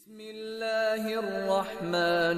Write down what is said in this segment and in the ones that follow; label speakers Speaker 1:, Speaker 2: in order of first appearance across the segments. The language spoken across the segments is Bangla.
Speaker 1: بسم الله الرحمن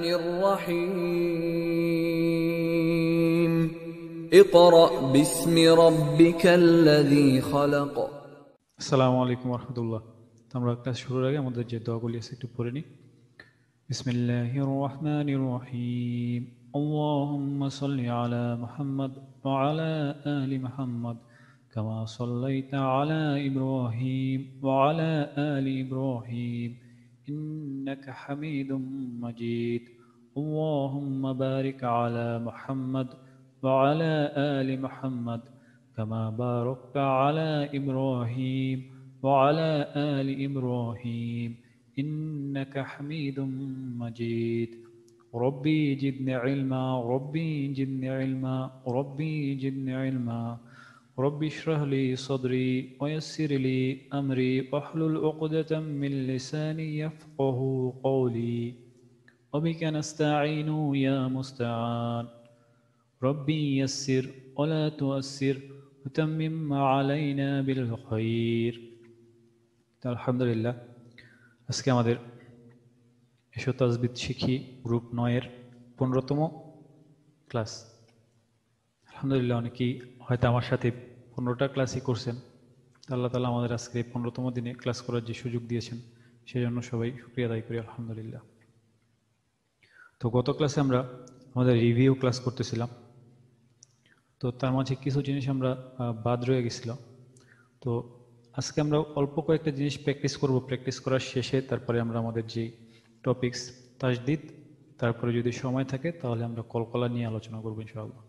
Speaker 1: الرحيم اقرأ باسم ربك الذي خلق
Speaker 2: আসসালামু আলাইকুম রহমতুল্লাহ। আমরা ক্লাস শুরুর আগে আমাদের যে দোয়াগুলি আছে একটু পড়ে নিই। বিসমিল্লাহির রহমানির রহিম। আল্লাহুম্মা সাল্লি আলা মুহাম্মদ ওয়া আলা আলি মুহাম্মদ কামা সাল্লাইতা আলা ইব্রাহিম ওয়া আলা আলি ইব্রাহিম ইন্নাকা হামিদুম মাজিদ। আল্লাহুম্মা বারিক আলা মুহাম্মদ ওয়া আলা আলি মুহাম্মদ كما باركت على إبراهيم وعلى آل إبراهيم إنك حميد مجيد. ربي زدني علما ربي زدني علما ربي زدني علما ربي اشرح لي صدري ويسر لي أمري واحلل عقدة من لساني يفقه قولي وبك نستعين يا مستعان ربي يسر ولا تؤسر وتمم علينا بالخير. আলহামদুলিল্লাহ, আজকে আমাদের এসো তাজবিদ শিখি গ্রুপ 9 এর 15তম ক্লাস। আলহামদুলিল্লাহ, অনেকেই হয়তো আমার সাথে 15টা ক্লাসই করছেন। আল্লাহ তাআলা আমাদের আজকে 15তম দিনে ক্লাস করার যে সুযোগ দিয়েছেন সেই জন্য সবাই শুকরিয়া আদায় করি আলহামদুলিল্লাহ। তো গত ক্লাসে আমরা আমাদের রিভিউ ক্লাস করতেছিলাম, তো তার মাঝে কিছু জিনিস আমরা বাদ রয়ে গেছিল। তো আজকে আমরা অল্প কয়েকটা জিনিস প্র্যাকটিস করব। প্র্যাকটিস করার শেষে তারপরে আমরা আমাদের যে টপিকস তাজদিদ, তারপরে যদি সময় থাকে তাহলে আমরা কলকলা নিয়ে আলোচনা করবো ইনশাআল্লাহ।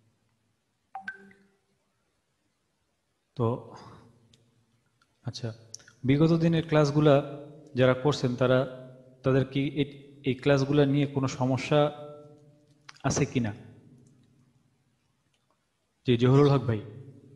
Speaker 2: তো আচ্ছা, বিগত দিনের ক্লাসগুলা যারা করছেন তাদের কি এই ক্লাসগুলা নিয়ে কোনো সমস্যা আছে কিনা? জি, জহুরুল হক ভাই।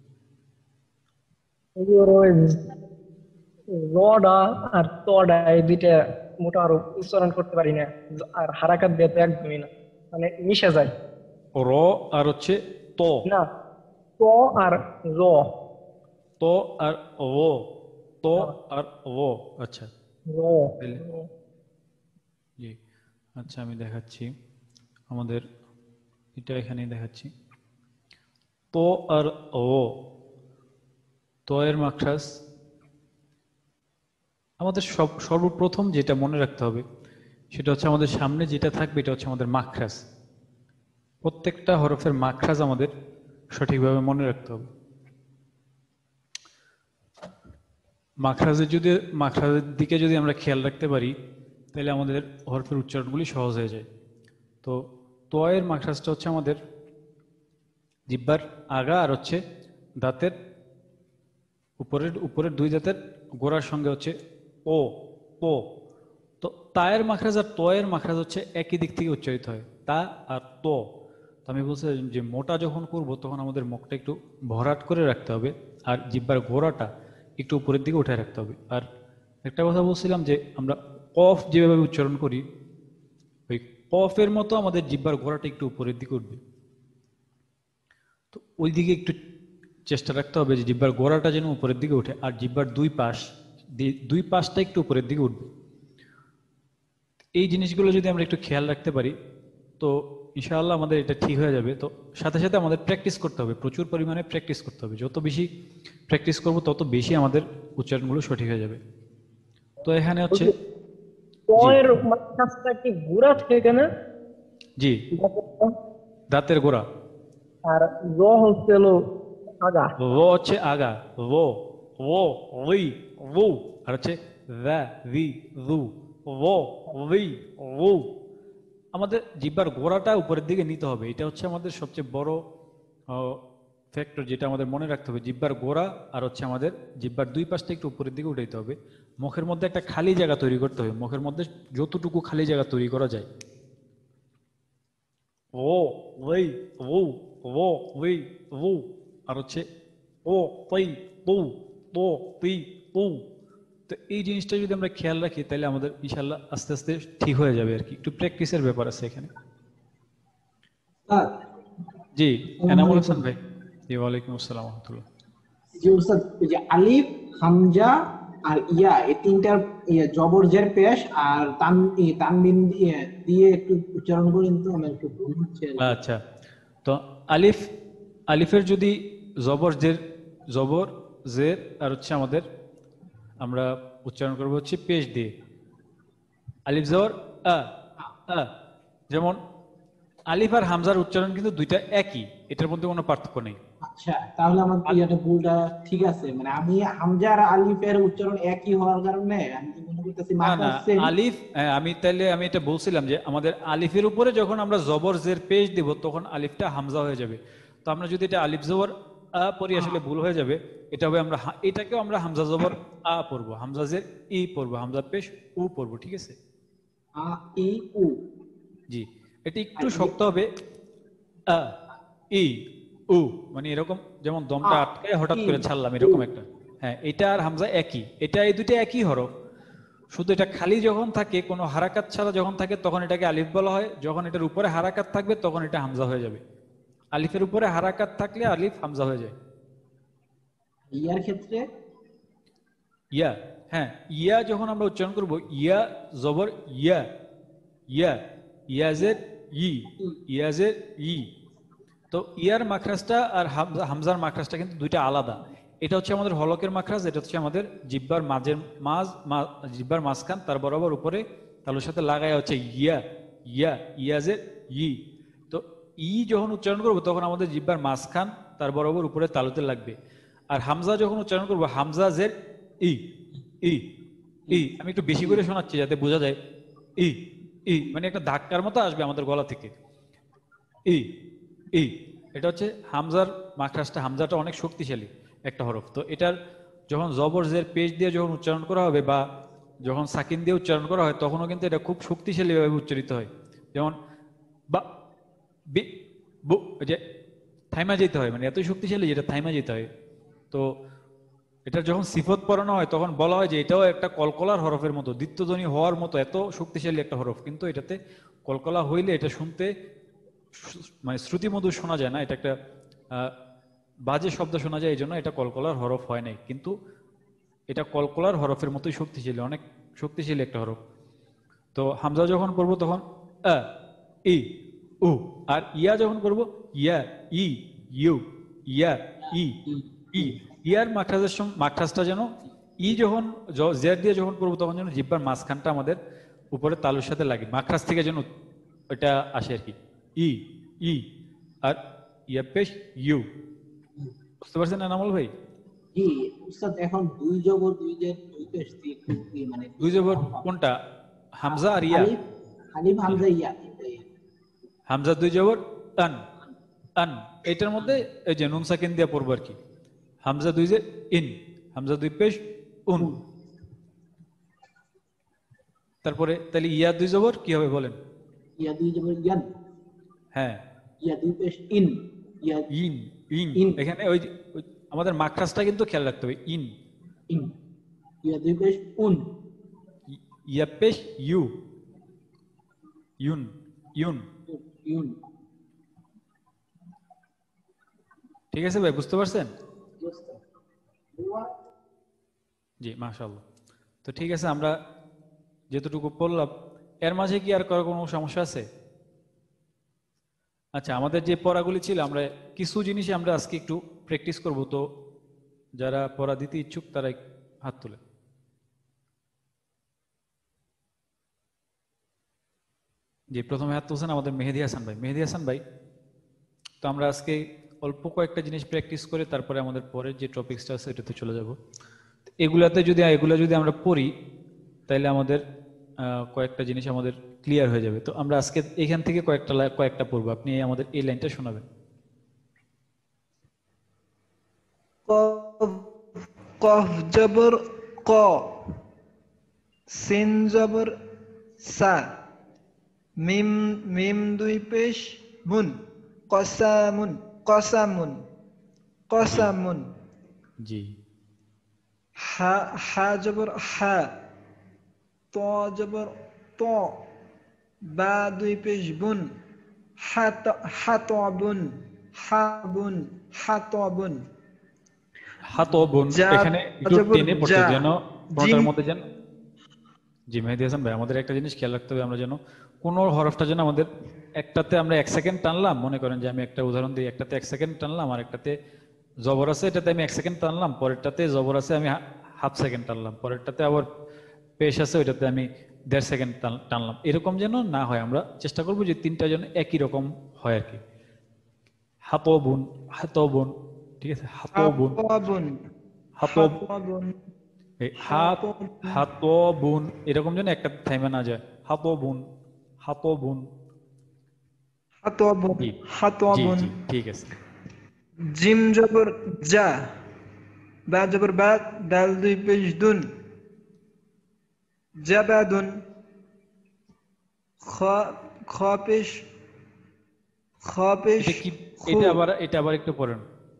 Speaker 3: রডা আর তডা এই দুইটা মোটা আরো উচ্চারণ করতে পারি না, আর হারাকাত দিয়ে তো একদমই না, মানে মিশে যায়।
Speaker 2: র আর হচ্ছে ত,
Speaker 3: না, ত আর র,
Speaker 2: ত আর ও, ত আর ও। আচ্ছা
Speaker 3: র।
Speaker 2: জি, আচ্ছা আমি দেখাচ্ছি আমাদের এটা এখানে দেখাচ্ছি। ত আর ও, ত এর মাখরাজ আমাদের সর্বপ্রথম যেটা মনে রাখতে হবে সেটা হচ্ছে আমাদের সামনে যেটা থাকবে এটা হচ্ছে আমাদের মাখরাজ। প্রত্যেকটা হরফের মাখরাজ আমাদের সঠিকভাবে মনে রাখতে হবে। মাখরাজের দিকে যদি আমরা খেয়াল রাখতে পারি তাহলে আমাদের হরফের উচ্চারণগুলি সহজ হয়ে যায়। তো তয়ের মাখরাজটা হচ্ছে আমাদের জিহ্বার আগা আর হচ্ছে দাঁতের উপরের দুই দাঁতের গোড়ার সঙ্গে হচ্ছে ও ও। তো তায়ের মাখরাজ আর তয়ের মাখরাজ হচ্ছে একই দিক থেকে উচ্চারিত হয়, তা আর তো। আমি বলছি যে মোটা যখন করব তখন আমাদের মুখটা একটু ভরাট করে রাখতে হবে আর জিহ্বার গোড়াটা একটু উপরের দিকে উঠে রাখতে হবে। আর একটা কথা বলছিলাম যে আমরা কফ যেভাবে উচ্চারণ করি ওই কফের মতো আমাদের জিহ্বার গোড়াটা একটু উপরের দিকে উঠবে। তো ওই দিকে একটু চেষ্টা রাখতে হবে যে জিহ্বার গোড়াটা যেন উপরের দিকে উঠে আর জিহ্বার দুই পাশটা একটু উপরের দিকে উঠবে। এই জিনিসগুলো যদি আমরা একটু খেয়াল রাখতে পারি তো ইনশাআল্লাহ আমাদের এটা ঠিক হয়ে যাবে। তো সাথে সাথে আমাদের প্র্যাকটিস করতে হবে, প্রচুর পরিমাণে প্র্যাকটিস করতে হবে। যত বেশি প্র্যাকটিস করব তত বেশি আমাদের উচ্চারণগুলো সঠিক হয়ে যাবে। তো এখানে হচ্ছে
Speaker 3: তয়ের মাঝখানটা কি গোড়া থেকে না?
Speaker 2: জি, দাঁতের গোড়া।
Speaker 3: আর র হচ্ছে হলো আগা।
Speaker 2: র হচ্ছে আগা, র ও ওই ও, আর হচ্ছে দা রি রু ও ওই ও। আমাদের জিহ্বার গোড়াটা উপরের দিকে নিতে হবে, এটা হচ্ছে আমাদের সবচেয়ে বড় ফ্যাক্টর যেটা আমাদের মনে রাখতে হবে। জিহ্বার গোড়া আর হচ্ছে আমাদের জিহ্বার দুই পাশটা একটু উপরের দিকে উঠাইতে হবে। মুখের মধ্যে একটা খালি জায়গা তৈরি করতে হবে, মুখের মধ্যে যতটুকু খালি জায়গা তৈরি করা যায়। ও ওই ও ও ওই ও, আর হচ্ছে ও তৈ তৌ তো তুই তৌ। তো এই জিনিসটা যদি আমরা খেয়াল রাখি তাহলে আমাদের ইনশাআল্লাহ আস্তে আস্তে ঠিক হয়ে যাবে আর কি। একটু প্র্যাকটিসের ব্যাপার আছে এখানে। জি, এনামুল হাসান ভাই। জি, ওয়ালাইকুম আসসালাম ওয়া রাহমাতুল্লাহ।
Speaker 4: জি উস্তাদ, এই যে আলিফ, হামজা, আর এই তিনটার জবর জের পেশ আর তানবিন দিয়ে একটু উচ্চারণ করেন তো, আমার একটু ভুল হচ্ছে আর কি।
Speaker 2: আচ্ছা, তো আলিফ, আলিফের যদি জবর জের আর হচ্ছে আমাদের আমরা উচ্চারণ করবো হচ্ছে পেশ দিয়ে, আলিফ জবর আ আ। যেমন আলিফ আর হামজার উচ্চারণ কিন্তু দুইটা একই, এটার মধ্যে কোনো পার্থক্য নেই।
Speaker 4: আচ্ছা, তাহলে আমার ভুলটা ঠিক আছে, মানে আমি হামজা আর আলিফের উচ্চারণ একই হওয়ার কারণে আমি তো মনে করতেছি
Speaker 2: না
Speaker 4: মাখরাজ
Speaker 2: না,
Speaker 4: সেম।
Speaker 2: আলিফ, আমি এটা বলছিলাম যে আমাদের আলিফের উপরে যখন আমরা জবর জের পেশ দিব তখন আলিফটা হামজা হয়ে যাবে। তো আমরা যদি এটা আলিফ জবর আ পড়ি আসলে ভুল হয়ে যাবে। এটা হবে আমরা এটাকেও আমরা হামজা জবর আ পড়বো, হামজা জের ই পড়বো, হামজা পেশ উ পড়বো, ঠিক আছে?
Speaker 4: আ ই উ।
Speaker 2: জি, এটা একটু শক্ত হবে, আ ই উ, মানে এরকম যেমন দমটা আটকায় হঠাৎ করে ছাড়লাম এরকম একটা। হ্যাঁ, এটা আর হামজা একই, এই দুইটা একই হরফ, শুধু এটা খালি যখন থাকে কোনো হারাকাত ছাড়া যখন থাকে তখন এটাকে আলিফ বলা হয়, যখন এটার উপরে হারাকাত থাকবে তখন এটা হামজা হয়ে যাবে। আলিফের উপরে হারাকাত থাকলে আলিফ হামজা হয়ে যায়।
Speaker 4: ইয়ার ক্ষেত্রে
Speaker 2: ইয়া, হ্যাঁ, ইয়া যখন আমরা উচ্চারণ করব, ইয়া জবর ইয়া, ইয়া ইয়াজের ই, ইয়াজের ই। তো ইয়ার মাখরাজটা আর হামজার মাখরাজটা কিন্তু দুইটা আলাদা। এটা হচ্ছে আমাদের হলকের মাখরাজ, এটা হচ্ছে আমাদের জিহ্বার জিহ্বার মাঝখান, তার বরাবর উপরে তালুর সাথে লাগায় হচ্ছে ইয়া, ইয়া ইয়াজের ই। তো ই যখন উচ্চারণ করবো তখন আমাদের জিহ্বার মাঝখান তার বরাবর উপরে তালুতে লাগবে। আর হামজা যখন উচ্চারণ করবো, হামজা জের ই, ই ই। আমি একটু বেশি করে শোনাচ্ছি যাতে বোঝা যায়। ই ই মানে একটা ধাক্কার মতো আসবে আমাদের গলা থেকে, ই ই। এটা হচ্ছে হামজার মাখরাজটা, হামজাটা অনেক শক্তিশালী একটা হরফ। তো এটার যখন জবর জের পেশ দিয়ে যখন উচ্চারণ করা হবে বা যখন সাকিন দিয়ে উচ্চারণ করা হয় তখনও কিন্তু এটা খুব শক্তিশালীভাবে উচ্চারিত হয়। যেমন বা বি বু, যে থাইমা যেতে হয়, মানে এতই শক্তিশালী যেটা থাইমা যেতে হয়। তো এটা যখন সিফত পড়ানো হয় তখন বলা হয় যে এটাও একটা কলকলার হরফের মতো, দ্বিত্বধ্বনি হওয়ার মতো এত শক্তিশালী একটা হরফ, কিন্তু এটাতে কলকলা হইলে এটা শুনতে মানে শ্রুতিমধুর শোনা যায় না, এটা একটা বাজে শব্দ শোনা যায়, এই জন্য এটা কলকলার হরফ হয় নাই। কিন্তু এটা কলকলার হরফের মতোই শক্তিশালী, অনেক শক্তিশালী একটা হরফ। তো হামজা যখন পড়বো তখন আ ই উ, আর ইয়া যখন পড়বো ইয়া ই ইউ, ইয়া ই ই। ইয়ার মাখরাজটা যেন ই যখন জের দিয়ে যখন পড়বো তখন যেন জিহ্বার মাঝখানটা আমাদের উপরে তালুর সাথে লাগে, মাখরাজ থেকে যেন ওইটা আসে আর কি, ই ই। আর ইয়া পেশ ইউ। বুঝতে পারছেন না নামল ভাই?
Speaker 4: জি উস্তাদ, এখন দুই জবর দুই জের দুই পেশ দিয়ে মানে
Speaker 2: দুই জবর কোনটা, হামজা আর ইয়া?
Speaker 4: আলিফ, আলিফ হামজা ইয়া।
Speaker 2: হামজা দুই জবর আন, আন। এটার মধ্যে এই যে নুন সাকিন দিয়ে পড়বো আর কি। হামজা দুই যে ইন, হামজা দুই পেশ উন। তারপরে তাহলে ইয়া দুই জবর কি হবে বলেন?
Speaker 4: ইয়া দুই জবর ইয়ান।
Speaker 2: হ্যাঁ,
Speaker 4: ইয়া দুই পেশ ইন, ইয়া
Speaker 2: ইন ইন।
Speaker 4: ইন।
Speaker 2: এখানে ওই আমাদের মাখরাজটা কিন্তু খেয়াল রাখতে হবে, ইন।
Speaker 4: ইন। ইয়া দুই পেশ উন।
Speaker 2: ইয়া পেশ ইউ, ইউন, ইউন।
Speaker 4: ইউন।
Speaker 2: ঠিক আছে ভাই, বুঝতে পারছেন? জি মাশাআল্লাহ। তো ঠিক আছে, আমরা যেতটুকু পড়লাম এর মাঝে কি আর কোনো সমস্যা আছে? আচ্ছা, আমাদের যে পড়াগুলি ছিল আমরা কিছু জিনিস আমরা আজকে একটু প্র্যাকটিস করব। তো যারা পড়া দিতে ইচ্ছুক তারা হাত তুলে। জি, প্রথমে হাত তুলছেন আমাদের মেহেদি হাসান ভাই। মেহেদি হাসান ভাই, তো আমরা আজকে অল্প কয়েকটা জিনিস প্র্যাকটিস করে তারপরে আমাদের পরের যে টপিকসটা আছে এটাতে চলে যাব। এগুলো যদি আমরা পড়ি তাহলে আমাদের কয়েকটা জিনিস আমাদের ক্লিয়ার হয়ে যাবে। তো আমরা আজকে এখান থেকে কয়েকটা পড়বো, আপনি আমাদের এই লাইনটা শোনাবেন।
Speaker 5: কফ জবর ক, সিন জবর সা, মিম দুই পেশ মুন, কসামুন, কসামুন, কসামুন।
Speaker 2: জি।
Speaker 5: হা জবর হা, ত জবর ত, বা দুই পেশ বুন, হাতবুন, হাবুন, হাতবুন।
Speaker 2: হাতবুন, এখানে একটু টেনে পড়তে যেন কোনটার মধ্যে যেন, জি মেহেদী হাসান ভাই, আমাদের একটা জিনিস খেয়াল রাখতে হবে, আমরা যেন কোনো হরফটা যেন আমাদের একটাতে আমরা 1 সেকেন্ড টানলাম, মনে করেন যে আমি একটা উদাহরণ দিই, একটাতে 1 সেকেন্ড টানলাম, আর একটাতে জবর আছে এটাতে আমি 1 সেকেন্ড টানলাম, পরেরটাতে জবর আছে আমি 1/2 সেকেন্ড টানলাম, পরেরটাতে আবার পেশ আছে ওইটাতে আমি 1.5 সেকেন্ড টানলাম, এরকম যেন না হয়। আমরা চেষ্টা করবো যে তিনটা যেন একই রকম হয় আর কি। হাতবুন, হাতবুন, ঠিক আছে, হাতবুন,
Speaker 5: হাতবুন,
Speaker 2: হাতব,
Speaker 5: হাতবুন,
Speaker 2: এই হাত,
Speaker 5: হাতবুন,
Speaker 2: হাতবুন, এরকম যেন একটা থাইমা না যায়। হাতবুন, হাতবুন।
Speaker 5: হাতবুন,
Speaker 2: জি জি
Speaker 5: হাতবুন।
Speaker 2: জি ঠিক আছে।
Speaker 5: জিম জবর যা, বা জবর বা, দাল দুই পেশ দুন, জাবাদুন। খ, খ পেশ, খ পেশ
Speaker 2: এটা কি,
Speaker 5: খু,
Speaker 2: এটা আবার একটু পড়েন।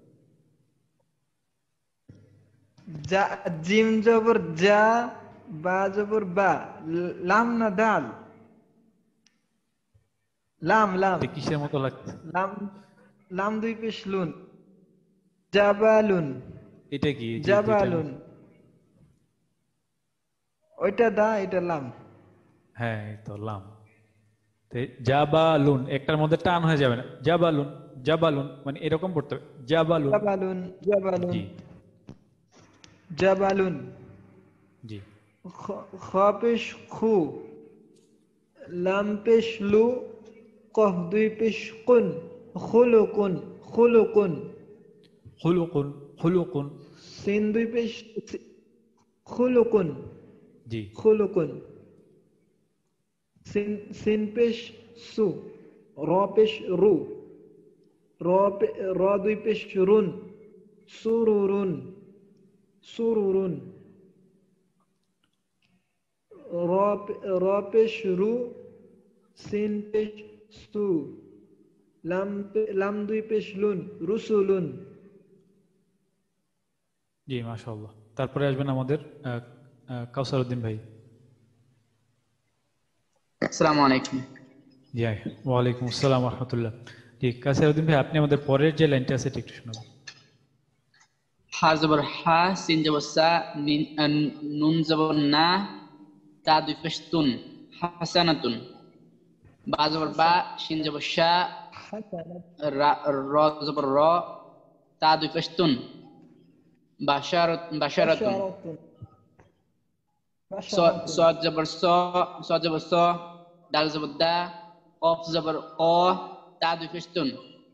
Speaker 5: যা, জিম জবর যা, বা জবর বা, লাম না দাল, লাম লাম,
Speaker 2: এটা কিসের মতো লাগছে?
Speaker 5: লাম, লাম দুই পেশ লুন, জাবালুন,
Speaker 2: এটা কি, জি জি, এটা
Speaker 5: জাবালুন। ওইটা দা, এটা লাম।
Speaker 2: হ্যাঁ এই তো লাম। তো এই জাবালুন একটার মধ্যে টান হয়ে যাবে না, জাবালুন, জাবালুন, মানে এরকম পড়তে হবে, জাবালুন।
Speaker 5: জাবালুন, জাবালুন,
Speaker 2: জি
Speaker 5: জাবালুন।
Speaker 2: জি
Speaker 5: খ পেশ খু, লাম পেশ লু, কফ দুই পেশ কুন, খুলুকুন, খুলুকুন।
Speaker 2: খুলুকুন, খুলুকুন।
Speaker 5: সিন দুই পেশ খুলুকুন,
Speaker 2: জি
Speaker 5: খুলুকুন। সিন, সিন পেশ সু, র পেশ রু, র দুই পেশ রুন, সুরুরুন, সুরুরুন। র, র পেশ রু, সিন পেশ সু, লাম দুই পেশ লুন, রুসুলুন।
Speaker 2: জি মাশাআল্লাহ। তারপরে আসবেন আমাদের কাউসার উদ্দিন ভাই।
Speaker 6: আসসালামু আলাইকুম।
Speaker 2: জি ওয়ালাইকুম আসসালাম রহমতুল্লাহ। জি কাউসার উদ্দিন ভাই, আপনি আমাদের পরের যে লাইনটা আছে এটা একটু শোনাবেন।
Speaker 6: হা জবর হা, সিন জবর সা, নুন জবর না, তা দুই পেশ তুন, হাসানাতুন। বা জবর বা, শিন জবর শা, র জবর র, তা দুই পেশ তুন, বাশারাতুন। সদ জবর স, সদ জবর স, দাল জবর দা, কফ জবর ক, তা দুই পেশ তুন,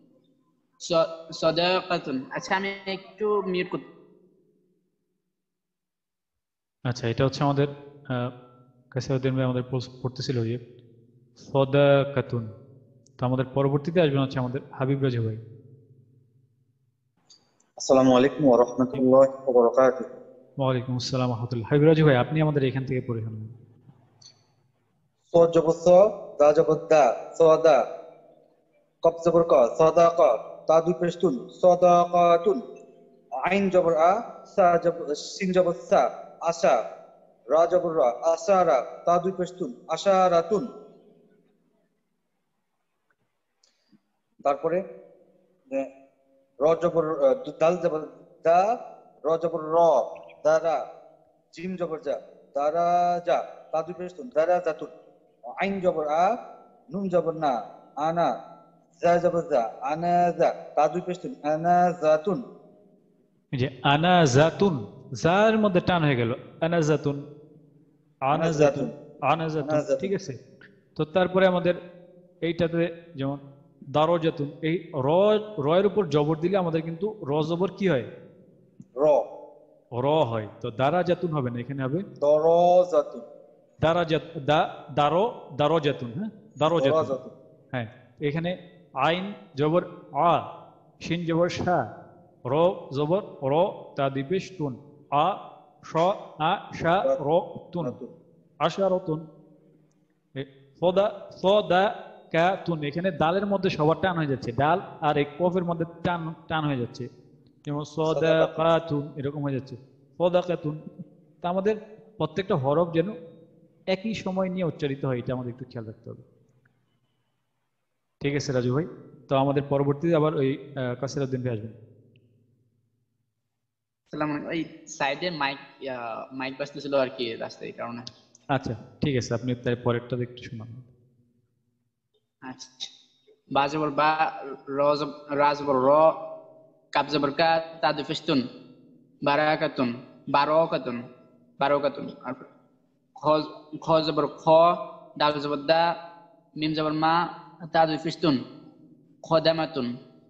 Speaker 6: সদাকাতুন। আচ্ছা আমি একটু মিউট করতে।
Speaker 2: আচ্ছা এটা হচ্ছে আমাদের কাউসার উদ্দিন ভাই আমাদের পড়তেছিল যে সদাকাতুন। তো আমাদের পরবর্তীতে আসবেন হচ্ছে আমাদের হাবিব রাজু ভাই।
Speaker 7: আসসালামু আলাইকুম ওয়া রাহমাতুল্লাহি ওয়া বারাকাতুহু।
Speaker 2: ওয়ালাইকুম আসসালাম রহমতুল্লাহ। হাবিব রাজু ভাই আপনি আমাদের এখান থেকে পড়ে শোনাবেন।
Speaker 7: স জবর স, দা জবর দা, সদা, কফ জবর ক, সদাকা, তা দুই পেশ তুন, সদাকাতুন। আইন জবর আ, সা জবর, সিন জবর সা, আশা, রা জবর রা, আশারা, তা দুই পেশ তুন, আশারাতুন। তারপরে র জবর, দাল জবর দা, র জবর র, দারা, জিম জবর যা, দারা যা, তা দুই পেশ তুন, দারা জাতুন। আইন জবর আ, নুন জবর না, আনা, যা জবর যা, আনা যা, তা দুই পেশ তুন, আনা জাতুন।
Speaker 2: এই যে আনা জাতুন, যার মধ্যে টান হয়ে গেল, আনা জাতুন,
Speaker 7: আনা
Speaker 2: আনা জাতুন,
Speaker 7: জাতুন,
Speaker 2: আনা
Speaker 7: আনা
Speaker 2: জাতুন,
Speaker 7: জাতুন।
Speaker 2: ঠিক আছে। তো তারপরে আমাদের এইটাতে যেমন দারো জাতুন, এই রয়ের উপর জবর দিলে আমাদের কিন্তু র জবর কি হয়,
Speaker 7: র,
Speaker 2: র হয়। তো দারা জাতুন হবে না, এখানে হবে
Speaker 7: দর জাতুন,
Speaker 2: দারা জাত, দারো, দারো জাতুন, হ্যাঁ দারো
Speaker 7: দর
Speaker 2: জাতুন।
Speaker 7: জাতুন।
Speaker 2: হ্যাঁ এখানে আইন জবর আ, শিন জবর শা, র জবর র, তা দুই পেশ তুন, আ শ, আ শা র তুন,
Speaker 7: জাতুন।
Speaker 2: আশারতুন। সদা, সদা কা তুন, এখানে দালের মধ্যে সবার টান হয়ে যাচ্ছে, ডাল আর এই কফের মধ্যে টান টান হয়ে যাচ্ছে, যেমন সদা
Speaker 7: সাদাকাতুন।
Speaker 2: কাতুন এরকম হয়ে যাচ্ছে, সদা কাতুন। তা আমাদের প্রত্যেকটা হরফ যেন একই সময় নিয়ে উচ্চারিত হয়, এটা আমাদের একটু খেয়াল রাখতে হবে। ঠিক আছে রাজু ভাই। তো আমাদের পরবর্তীতে আবার ওই কাসির উদ্দিন ভাই আসবেন।
Speaker 6: আসসালামু আলাইকুম। এই সাইডে মাইক বাজতেছিল আর কি রাস্তায়, এই কারণে।
Speaker 2: আচ্ছা ঠিক আছে, আপনি তাই পরেরটা একটু শোনান।
Speaker 6: আচ্ছা, বা জবর বা, রা জবর র, কাব জবর কা, তা দুই পেশ তুন, বারাকাতুন, বারাকাতুন, বারাকাতুন। আর খ খ জবর খ, দাল জবর দা, মিম জবর মা, তা দুই পেশ তুন, খদামাতুন।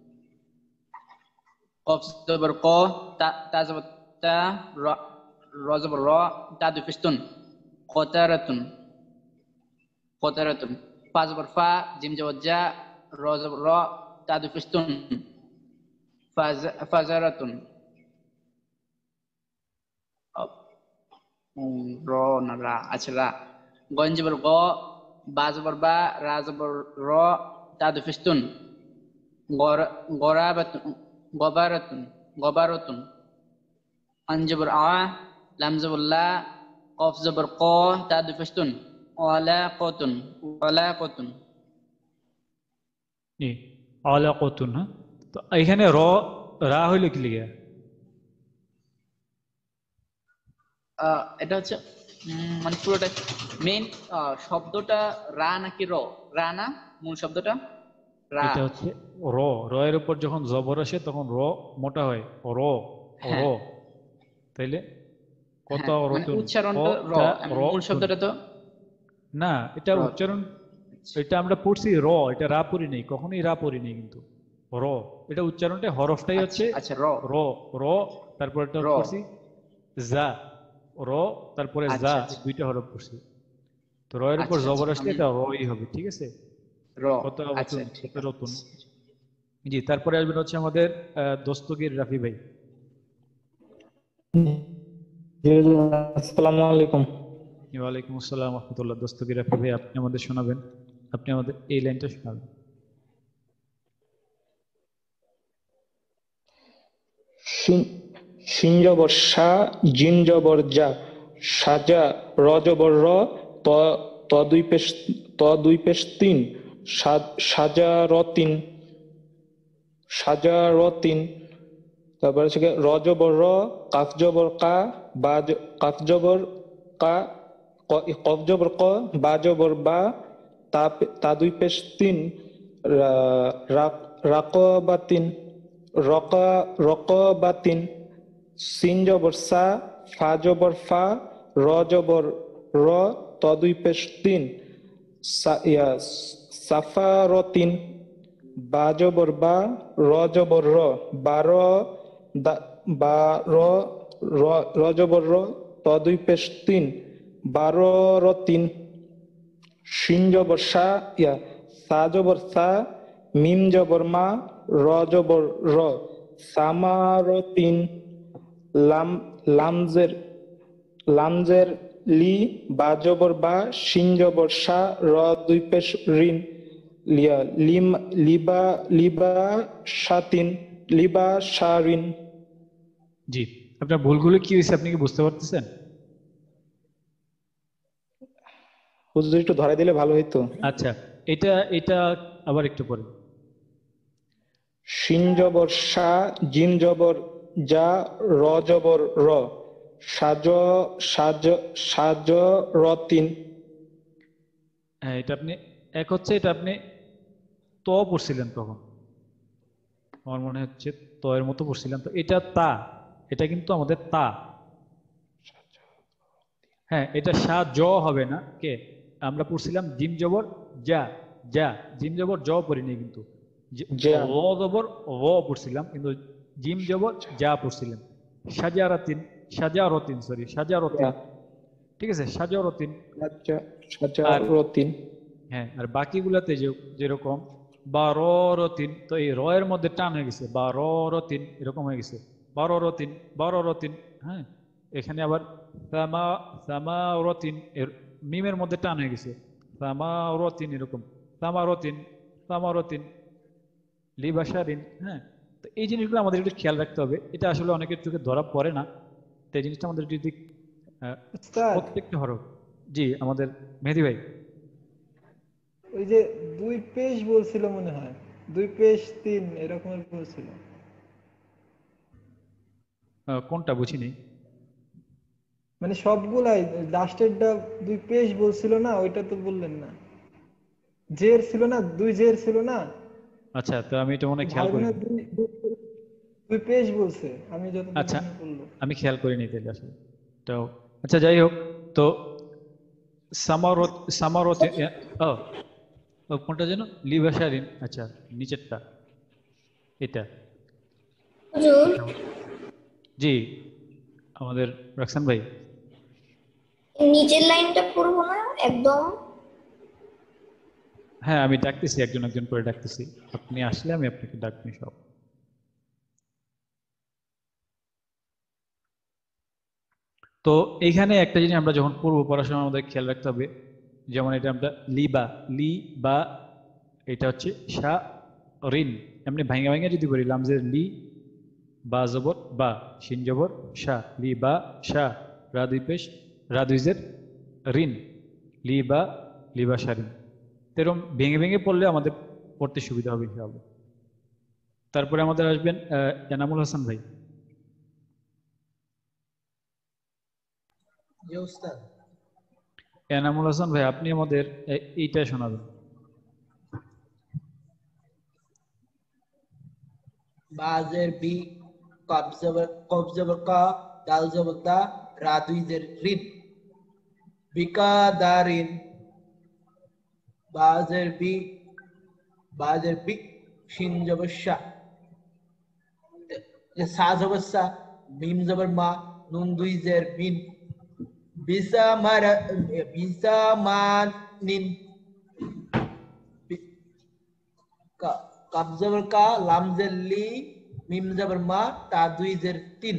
Speaker 6: কফ জবর ক, তা জবর তা, র জবর র, তা দুই পেশ তুন, কতারাতুন, কতারাতুন। ফা জবর ফা, জিম জবর জা, র জবর র, তা দুই পেশ তুন, ফাজারাতুন। র না রা, আচ্ছা রা। গইন জবর গ, বা জবর বা, রা জবর র, তা দুই পেশ তুন, গরাবাতুন, গবারাতুন, গবারাতুন। আন জবর আ, লাম জবর লা, কফ জবর ক, তা দুই পেশ তুন, ওয়ালাকাতুন, ওয়ালাকাতুন।
Speaker 2: জি, আলাকাতুন। হ্যাঁ, তো এখানে রা হইলো কি লিগা?
Speaker 6: এটা হচ্ছে মানে পুরোটা মেইন শব্দটা রা নাকি র? রা না মূল শব্দটা? রা।
Speaker 2: এটা হচ্ছে র। র এর উপর যখন জবর আসে তখন র মোটা হয়, র র।
Speaker 6: হ্যাঁ
Speaker 2: তাইলে কত
Speaker 6: হ্যাঁ, মানে
Speaker 2: রতুন,
Speaker 6: উচ্চারণটা র, মূল
Speaker 2: রতুন।
Speaker 6: শব্দটা তো
Speaker 2: না, এটা
Speaker 6: র।
Speaker 2: উচ্চারণ, এটা আমরা পড়ছি র, এটা রা পড়ি নেই, কখনোই রা পড়ি নেই কিন্তু। র, এটা উচ্চারণটা হরফটাই
Speaker 6: আচ্ছা
Speaker 2: হচ্ছে
Speaker 6: আচ্ছা, র
Speaker 2: র। র, তারপর এটা
Speaker 6: র।
Speaker 2: পড়ছি জা, র তারপরে জা,
Speaker 6: আচ্ছা আচ্ছা
Speaker 2: দুইটা হরফ পড়ছি। তো র এর উপর
Speaker 6: আচ্ছা
Speaker 2: জবর
Speaker 6: আচ্ছা,
Speaker 2: আসলে এটা রই হবে, ঠিক আছে।
Speaker 6: র।
Speaker 2: কত
Speaker 6: আচ্ছা
Speaker 2: রতুন,
Speaker 6: ঠিক
Speaker 2: কত
Speaker 6: আছে।
Speaker 2: রতুন। জি, তারপরে আসবেন হচ্ছে আমাদের দস্তগীর রাফি ভাই।
Speaker 8: আসসালামু আলাইকুম।
Speaker 2: ওয়ালাইকুম আসসালাম রহমতুল্লাহ। দস্তগীর রাফি ভাই, আপনি আমাদের শোনাবেন, আপনি আমাদের এই লাইনটা শোনাবেন।
Speaker 8: শিন জবর সা, জিন জবর জা, সাজা, র জবর র, ত ত দুই পেশ তিন, সাজা রতিন, সাজা রতিন। তারপরে হচ্ছে র জবর র, কাফ জবর কা, কাফ জবর কা, কফ জবর ক, বা জবর বা, তা দুই পেশ তিন, রাকবাতিন, রকবাতিন। সিন জবর সা, ফা জবর ফা, র জবর র, ত দুই পেশ তিন, সাফারতিন। বা জবর বা, র জবর র, বা র, র জবর র, ত দুই পেশ তিন, বারোরতিন। শিন জবর সা, সা জবর সা, মিম জবর মা, র জবর র, সামারতিন। লাম লামজের লামজের লি, বা জবর বা, শিন জবর সা, র দুই পেশ রিন, লিবা লিবা সাতিন, লিবা সারিন।
Speaker 2: জি, আপনার ভুলগুলো কি হয়েছে আপনি কি বুঝতে পারতেছেন?
Speaker 8: হুজুর একটু ধরাই দিলে ভালো হইতো।
Speaker 2: আচ্ছা, এটা এটা আবার একটু পরে।
Speaker 8: শিন জবর সা, জিম জবর যা, র জবর র, সাজ সাজ সাজ রতিন।
Speaker 2: হ্যাঁ, এটা আপনি এক হচ্ছে, এটা আপনি ত পড়ছিলেন তখন, আমার মনে হচ্ছে ত এর মতো পড়ছিলেন, তো এটা তা, এটা কিন্তু আমাদের তা। হ্যাঁ, এটা সা জ হবে না, কে আমরা পড়ছিলাম জিম জবর যা, যা, জিম জবর জ পড়িনি কিন্তু,
Speaker 8: যা
Speaker 2: র জবর র পড়ছিলাম কিন্তু জিম জবর যা পড়ছিলাম। সাজারাতিন, সাজারতিন, সরি সাজারতিন, ঠিক আছে, সাজারতিন।
Speaker 8: সাজা
Speaker 2: আর
Speaker 8: রতিন।
Speaker 2: হ্যাঁ, আর বাকিগুলাতে যেরকম বা র রতিন, তো এই র এর মধ্যে টান হয়ে গেছে, বা র রতিন এরকম হয়ে গেছে, বারো রতিন, বারো রতিন। হ্যাঁ, এখানে আবার সামা, সামা রতিন এর মিমের মধ্যে টান হয়ে গেছে, সামা রতিন এরকম, সামা রতিন, সামা রতিন, লিবাসারিন। হ্যাঁ, তো এই জিনিসগুলো আমাদের একটু খেয়াল রাখতে হবে, এটা আসলে অনেকের চোখে ধরা পড়ে না, তো এই জিনিসটা আমাদের যদি
Speaker 5: উস্তাদ,
Speaker 2: প্রত্যেকটা হরফ। জি, আমাদের মেহেদি ভাই।
Speaker 5: ওই যে দুই পেশ বলছিল মনে হয়, দুই পেশ তিন এরকমের বলছিল।
Speaker 2: কোনটা বুঝিনি?
Speaker 5: মানে সবগুলাই লাস্টেরটা দুই পেশ বলছিল না, ওইটা তো বললেন না। জের ছিল না, দুই জের ছিল না,
Speaker 2: আচ্ছা, তো আমি এটা মনে হয় খেয়াল
Speaker 5: ভাই
Speaker 2: করি।
Speaker 5: বোনের দুই পেশ বলছে, আমি যতদূর
Speaker 2: আচ্ছা,
Speaker 5: মনে পড়লো।
Speaker 2: আমি খেয়াল করিনি তাহলে আসলে। তো আচ্ছা, যাই হোক। তো সামারত সামারত ও ও, কোনটা যেন লিবাসারিন, আচ্ছা নিচেরটা এটা।
Speaker 9: হুজুর,
Speaker 2: জি, আমাদের রাকসান ভাই।
Speaker 9: নিচের লাইনটা পড়বো না একদম?
Speaker 2: হ্যাঁ, আমি ডাকতেছি, একজন একজন করে ডাকতেছি। আপনি আসলে আমি আপনাকে ডাকবো সব। তো এইখানে একটা জিনিস আমরা যখন পড়বো, পড়াশোনা আমাদের খেয়াল রাখতে হবে। যেমন এটা আমরা লি বা এটা হচ্ছে শা রিন, এমনি ভাঙা ভাঙা যদি বলি লামজের লি, বা জবর বা, শিন জবর শা, লি বা শা, রা দুই পেশ, রা দুইজের রিন, লি বা শারিন। এরকম ভেঙে ভেঙে পড়লে আমাদের পড়তে সুবিধা হবে ইনশাআল্লাহ। তারপরে আমাদের আসবেন এনামুল হাসান ভাই।
Speaker 4: জি উস্তাদ।
Speaker 2: এনামুল হাসান ভাই, আপনি আমাদের এইটা শোনাবেন।
Speaker 4: বাজের বি, কব জবর কা, দাল জবর দা, রা দুই জের রিন, বিকাদারিন। বাজের বি, শিন জবর শা, সা জবর সা, মিম জবর মা, নুন দুই জের মিন, বিসামানিন। কাব জবর কা, লাম জের লি, মিম জবর মা, তা দুই জের তিন,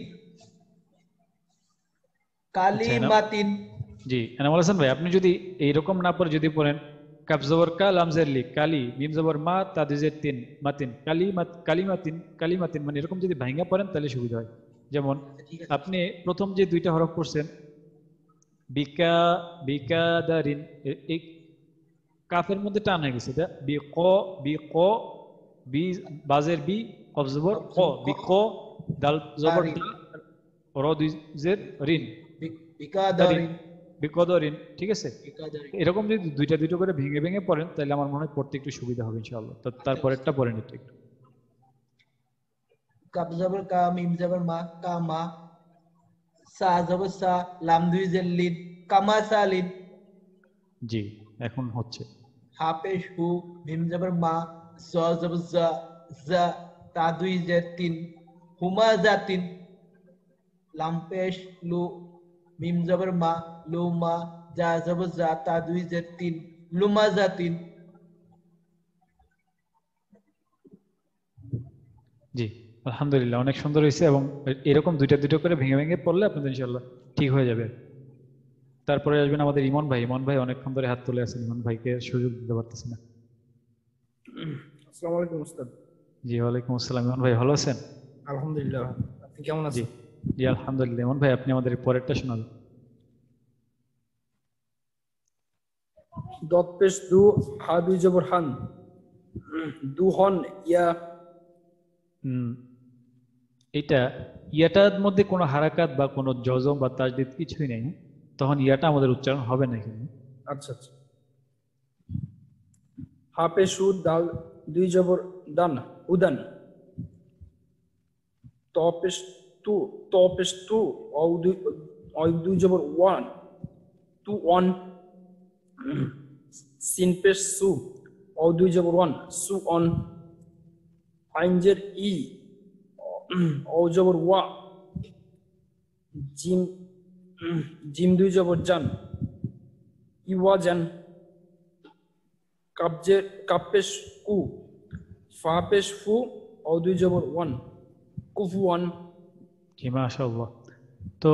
Speaker 4: কালিমাতিন।
Speaker 2: জি, এনামুল হাসান ভাই, আপনি যদি এইরকম না পড়ে যদি পড়েন কাব জবর কা, লাম জের লি, কালি, মিম জবর মা, তা দুই জের তিন, মাতিন, কালিমাতিন, মানে এরকম যদি ভাঙা পড়েন তাহলে সুবিধা হয়। যেমন আপনি প্রথম যে দুইটা হরফ পড়ছেন বিকাদারিন, এই কাফের মধ্যে টান হয়ে গেছে, এটা বি বাজের বি, কব জবর ক, দাল জবর দা, র দুই জের রিন, বিকদরিন। ঠিক আছে, এরকম যদি দুইটা দুইটা করে ভেঙে ভেঙে পড়েন তাহলে আমার মনে হয় পড়তে একটু সুবিধা হবে ইনশাআল্লাহ। তো তারপরেরটা পড়েন একটু।
Speaker 4: কাব জবর কা, মিম জবর মা, কামা, সা জবর সা, লাম দুই জের লিন, কামাসালিন।
Speaker 2: জি, এখন হচ্ছে।
Speaker 4: হাপেশ হু, মিম জবর মা, জ জবর জা, জা, তা দুই জের তিন, হুমাজাতিন। লাম পেশ লু, মিম জবর মা, লু মা, জা জবর জা, তা দুই জের তিন, লুমাজাতিন।
Speaker 2: জি, আলহামদুলিল্লাহ, অনেক সুন্দর হয়েছে। এবং এরকম দুইটা দুটো করে ভেঙে ভেঙে পড়লে আপনাদের ইনশাআল্লাহ ঠিক হয়ে যাবে। তারপরে আসবেন আমাদের ইমন ভাই। ইমন ভাই অনেকক্ষণ ধরে হাত তুলে আছেন, ইমন ভাইকে সুযোগ দিতে পারতেছি না।
Speaker 10: আসসালামু আলাইকুম উস্তাদ।
Speaker 2: জি, ওয়ালাইকুম আসসালাম। ইমন ভাই ভালো আছেন?
Speaker 10: আলহামদুলিল্লাহ, আপনি কেমন আছেন?
Speaker 2: জি আলহামদুলিল্লাহ। ইমন ভাই, আপনি আমাদের পরেরটা শোনাবেন।
Speaker 10: দত পেশ দু, হা দুই জবর হান, দু হন ইয়া।
Speaker 2: এটা ইয়াটার মধ্যে কোনো হারাকাত বা কোনো জজম বা তাজদিদ কিছুই নেই, তখন ইয়াটা আমাদের উচ্চারণ হবে না এখানে।
Speaker 10: আচ্ছা আচ্ছা। হা পেশ উ, দাল দুই জবর দান, উদান। ত পেশ তু, অ দুই জবর ওয়ান, টু ওয়ান। সিন পেশ সু, অ দুই জবর ওয়ান, সু অন। আইনজের ই, অ জবর ওয়া, জিম দুই জবর জান, ইওয়া জান। কাপেশ কু, ফা পেশ ফু, অ দুই জবর ওয়ান, কুফু ওয়ান।
Speaker 2: জি, মাশাআল্লাহ। তো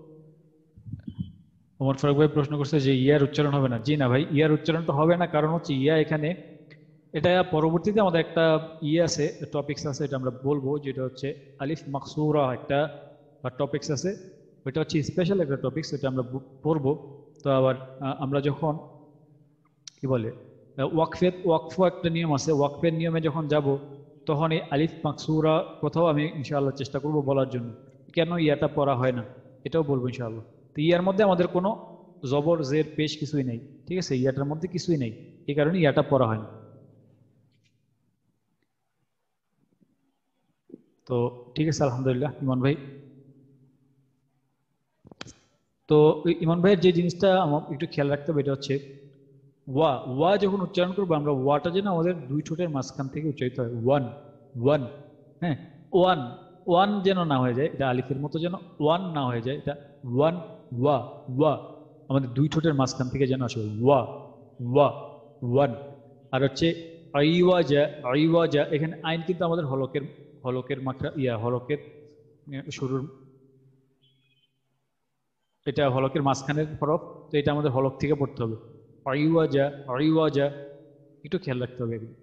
Speaker 2: ওমর ফারুক ভাই প্রশ্ন করছে যে ইয়ার উচ্চারণ হবে না। জি না ভাই, ইয়ার উচ্চারণটা হবে না, কারণ হচ্ছে ইয়া এখানে, এটা পরবর্তীতে আমাদের একটা আছে, টপিকস আছে, এটা আমরা বলবো, যেটা হচ্ছে আলিফ মাকসুরা একটা টপিকস আছে। ওইটা হচ্ছে স্পেশাল একটা টপিকস, এটা আমরা পড়বো। তো আবার আমরা যখন কি বলে ওয়াকফ একটা নিয়ম আছে, ওয়াকফের নিয়মে যখন যাব তখন এই আলিফ মাকসুরা কোথাও আমি ইনশাআল্লাহ চেষ্টা করব বলার জন্য। কেন ইয়াটা পড়া হয় না এটাও বলবো ইনশাআল্লাহ। তো ইয়ার মধ্যে আমাদের কোনো জবর জের পেশ কিছুই নেই, ঠিক আছে, ইয়াটার মধ্যে কিছুই নেই, এই কারণে ইয়াটা পড়া হয় না। তো ঠিক আছে, আলহামদুলিল্লাহ ইমন ভাই। তো ইমন ভাইয়ের যে জিনিসটা আমার একটু খেয়াল রাখতে হবে এটা হচ্ছে ওয়া, ওয়া যখন উচ্চারণ করবো আমরা ওয়াটা যেন আমাদের দুই ঠোঁটের মাঝখান থেকে উচ্চারিত হয়, ওয়ান ওয়ান, হ্যাঁ, ওয়ান ওয়ান যেন না হয়ে যায়, এটা আলিফের মতো যেন ওয়ান না হয়ে যায়, এটা ওয়ান ওয়া ওয়া, আমাদের দুই ঠোঁটের মাঝখান থেকে যেন আসবে ওয়া ওয়া ওয়ান। আর হচ্ছে আইওয়াজা, আইওয়াজা, এখানে আইন কিন্তু আমাদের হলকের হলকের মাত্রা হলকের শুরুর, এটা হলকের মাঝখানের হরফ, তো এটা আমাদের হলক থেকে পড়তে হবে, আইওয়াজা আইওয়াজা, একটু খেয়াল রাখতে হবে এগুলো।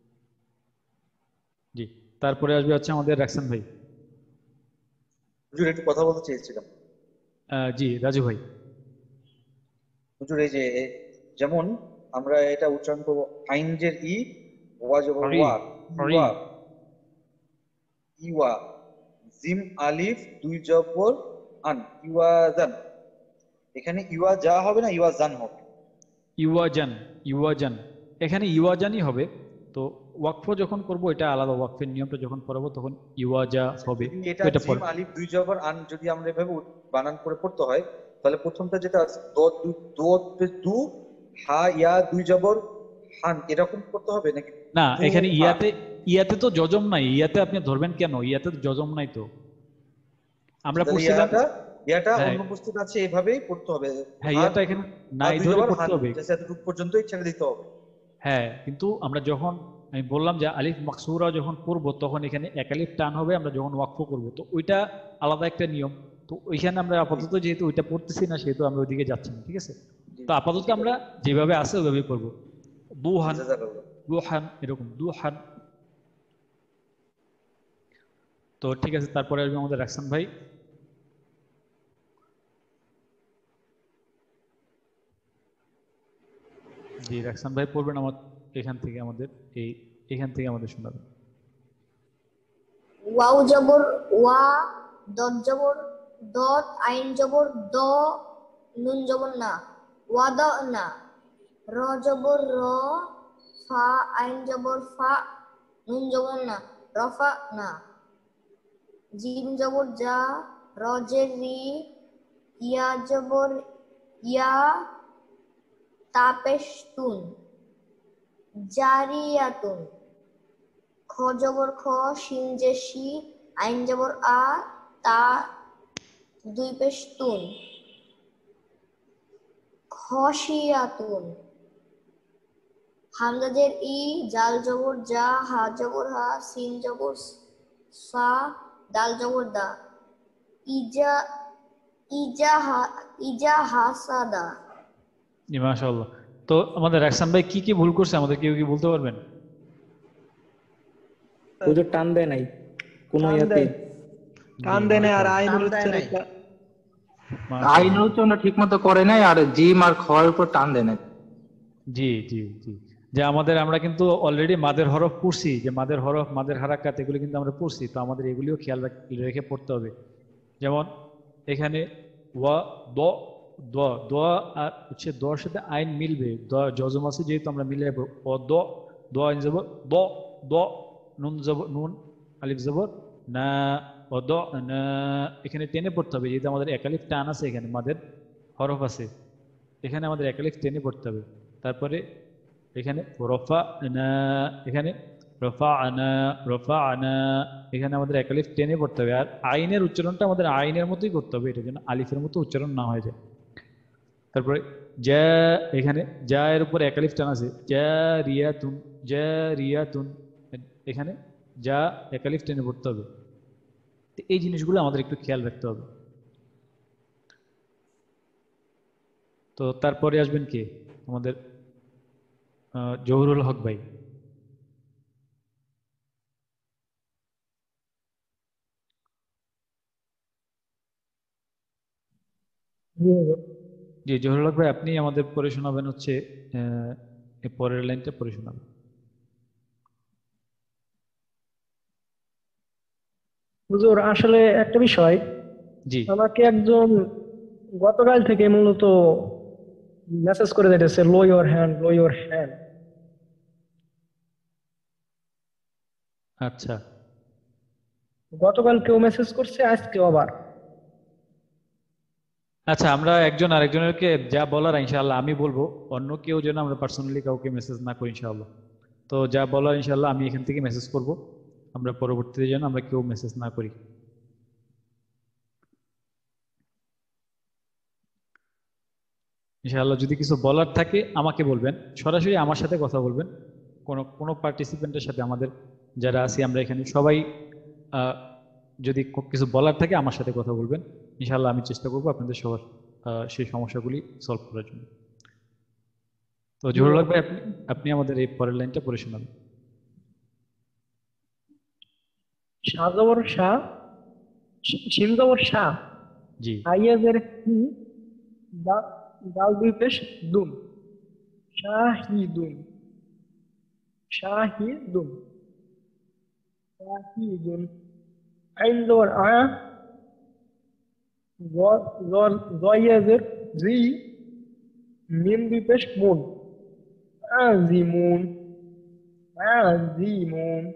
Speaker 2: জি, তারপরে আসবে হচ্ছে আমাদের রাকসান ভাই।
Speaker 7: হুজুর একটু কথা বলতে চেয়েছিলাম।
Speaker 2: জি রাজু ভাই।
Speaker 7: হুজুর এই যে যেমন আমরা এটা উচ্চারণ করবো আইন জের ই, ওয়া জবর ওয়া, ইওয়া ইওয়া, জিম আলিফ দুই জবর আন, ইওয়াজান। এখানে ইওয়াজা হবে না ইওয়াজান হবে?
Speaker 2: ইওয়াজান, ইওয়াজান, এখানে ইওয়াজানই হবে। তো ওয়াকফ যখন করব এটা আলাদা, ওয়াকফের নিয়মটা যখন পড়াবো তখন ইওয়াজা হবে।
Speaker 7: এটা জিম আলিফ দুই জবর আন যদি আমরা এভাবে বানান করে পড়তে হয় তাহলে প্রথমটা যেটা আছে দু হা ইয়া দুই জবর হান, এরকম করতে হবে নাকি?
Speaker 2: না, এখানে ইয়াতে তো জজম নাই, ইয়াতে আপনি ধরবেন কেন, ইয়াতে তো জজম নাই। তো আমরা পড়ছিলাম
Speaker 7: ইয়াটা অনুপস্থিত আছে, এভাবেই পড়তে হবে।
Speaker 2: হ্যাঁ, ইয়াটা এখানে নাই ধরে পড়তে হবে,
Speaker 7: এতটুকু পর্যন্তই ছেড়ে দিতে হবে।
Speaker 2: হ্যাঁ, কিন্তু আমরা যখন আমি বললাম যে আলিফ মাকসুরা যখন পড়বো তখন এখানে এক আলিফ টান হবে আমরা যখন ওয়াকফ করব, তো ওইটা আলাদা একটা নিয়ম। তো ওইখানে আমরা আপাতত যেহেতু ওইটা পড়তেছি না সেহেতু আমরা ওইদিকে যাচ্ছি না, ঠিক আছে। তো আপাতত আমরা যেভাবে আছে ওইভাবেই করবো, দুহান দুহান, এরকম দুহান। তো ঠিক আছে, তারপরে আসবে আমাদের রাকসান ভাই। জি, রাকসান ভাই পড়বেন আমার এখান থেকে, আমাদের এখান থেকে আমাদের শোনাবেন।
Speaker 9: ওয়াও জবর ওয়া, দত জবর দত, আইন জবর দ, নুন জবর না, ওয়াদ না, র জবর র, ফা আইন জবর ফা, নুন জবর না, রফা না, জিম জবর যা, র জের রি, ইয়া জবর ইয়া, তাপেশ তুন, জারিয়াতুন, খ জবর খ, শিন জে শি, আইন জবর আ, তা দুই পেশ তুন, খশিয়াতুন, হামজা জের ই, জাল জবর যা, হা জবর হা, সিন জবর সা, দাল জবর দা, ইজা হাসাদা।
Speaker 2: মাশাআল্লাহ। তো আমাদের রাকসান ভাই কি কি ভুল করছে আমাদের কেউ কি বলতে পারবেন?
Speaker 8: ওই যে টান দেয় নাই কোনো ইয়াতে,
Speaker 5: টান দেয় নাই, আর আইনের উচ্চারণটা
Speaker 11: আইনের উচ্চারণটা ঠিকমতো করে নাই, আর জিম আর খয়ের উপর টান দেয় নাই।
Speaker 2: জি জি জি, যে আমরা কিন্তু অলরেডি মাদের হরফ পড়ছি, যে মাদের হরফ মাদের হারাকাত এগুলো কিন্তু আমরা পড়ছি, তো আমাদের এগুলিও খেয়াল রেখে পড়তে হবে। যেমন এখানে ওয়া দ দ দ আর হচ্ছে দর সাথে আইন মিলবে, দ জজম আছে যেহেতু আমরা মিলে ও দ দ আইন যাব দ দ, নুন যাব নুন, আলিফ জবর না, ও দ না, এখানে টেনে পড়তে হবে যেহেতু আমাদের একালিফ টান আছে, এখানে মাদের হরফ আছে, এখানে আমাদের একালিফ টেনে পড়তে হবে। তারপরে এখানে রফা না, এখানে রফা আনা রফা আনা, এখানে আমাদের একালিফ টেনে পড়তে হবে। আর আইনের উচ্চারণটা আমাদের আইনের মতোই করতে হবে, এটা যেন আলিফের মতো উচ্চারণ না হয়ে যায়। তারপরে যা, এখানে যা এর উপর একালিফ টান আছে, যা রিয়াতুন যা রিয়াতুন, এখানে যা একালিফ টেনে পড়তে হবে। এই জিনিসগুলো আমাদের একটু খেয়াল রাখতে হবে। তো তারপরে আসবেন কে, আমাদের জহুরুল হক ভাই। জি জহুরুল হক ভাই, আপনি আমাদের পড়ে শোনাবেন হচ্ছে পরের লাইনটা পড়ে শোনাবেন।
Speaker 3: হুজুর আসলে একটা বিষয়,
Speaker 2: জি
Speaker 3: আমাকে একজন গতকাল থেকে মূলত মেসেজ করে দিতেছে low your hand, low your hand.
Speaker 2: আচ্ছা
Speaker 3: গতকাল কেউ মেসেজ করছে, আজকে আবার।
Speaker 2: আচ্ছা, আমরা একজন আরেকজনেরকে যা বলার ইনশাআল্লাহ আমি বলবো, অন্য কেউ যেন আমরা পার্সোনালি কাউকে মেসেজ না করি ইনশাআল্লাহ। তো যা বলার ইনশাআল্লাহ আমি এখান থেকে মেসেজ করব, আমরা পরবর্তীতে যেন আমরা কেউ মেসেজ না করি। ইনশাআল্লাহ যদি কিছু বলার থাকে আমাকে বলবেন, সরাসরি আমার সাথে কথা বলবেন। কোনো কোনো পার্টিসিপেন্টের সাথে, আমাদের যারা আছি আমরা এখানে সবাই যদি কিছু বলার থাকে আমার সাথে কথা বলবেন। ইনশাআল্লাহ আমি চেষ্টা করব আপনাদের সবার সেই সমস্যাগুলি সলভ করার জন্য। তো জহুরুল হক ভাই, আপনি আপনি আমাদের এই পরের লাইনটা পড়ে শোনাবেন।
Speaker 3: শাহ জবর শাহ, শিন জবর শাহ,
Speaker 2: জি
Speaker 3: আইয়াজের হি, দাল দুই পেশ দুম, শাহিদুন, শাহিদুন, শাহিদুন। আইন জবর আ, জয়াজের জি, মিম দুই পেশ মুন, আজিমুন, আজিমুন।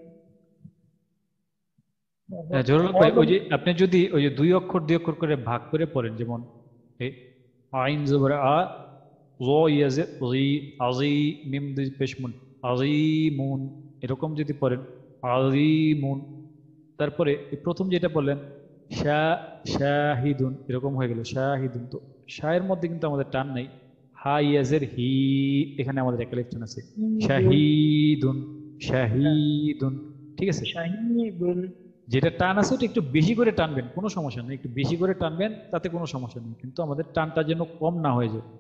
Speaker 2: জহুরুল হক ভাই, ওই যে আপনি যদি ওই যে দুই অক্ষর করে ভাগ করে পড়েন, যেমন এই আইন জবর আ, জ ইয়াজে জি, আজি, মিম দুই পেশ মুন, আজিমুন, এরকম যদি পড়েন আজিমুন, তারপরে এই প্রথম যেটা বললেন শাহিদুন, এরকম হয়ে গেল শাহিদুন। তো শায়ের মধ্যে কিন্তু আমাদের টান নাই, হা ইয়াজের হি, এখানে আমাদের একালিফ টান আছে, শাহিদুন, শাহিদুন, ঠিক আছে।
Speaker 3: শাহিদুন,
Speaker 2: যেটা টান আছে ওটা একটু বেশি করে টানবেন, কোনো সমস্যা নেই, একটু বেশি করে টানবেন, তাতে কোনো সমস্যা নেই, কিন্তু আমাদের টানটা যেন কম না হয়ে যায়।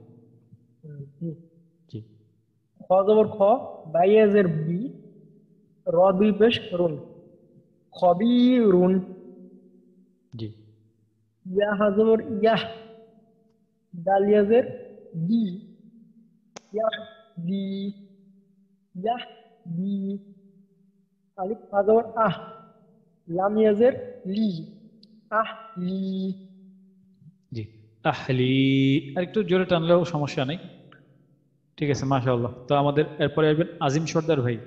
Speaker 2: জি
Speaker 3: খ জবর খ, বাইয়াজের বি, র দুই পেশ রুন, খবিরুন।
Speaker 2: জি
Speaker 3: ইয়া হাজবর ইয়াহ, দালিয়াজের দি, ইয়াহ দি, ইয়াহ দি। আলিফ হাজবর আহ, লামিয়াজের লি, আহ লি।
Speaker 2: জি আহলি, আর একটু জোরে টানলেও সমস্যা নেই, ঠিক আছে মাশাআল্লাহ। তো আমাদের এরপরে আসবেন আজিম সর্দার ভাই।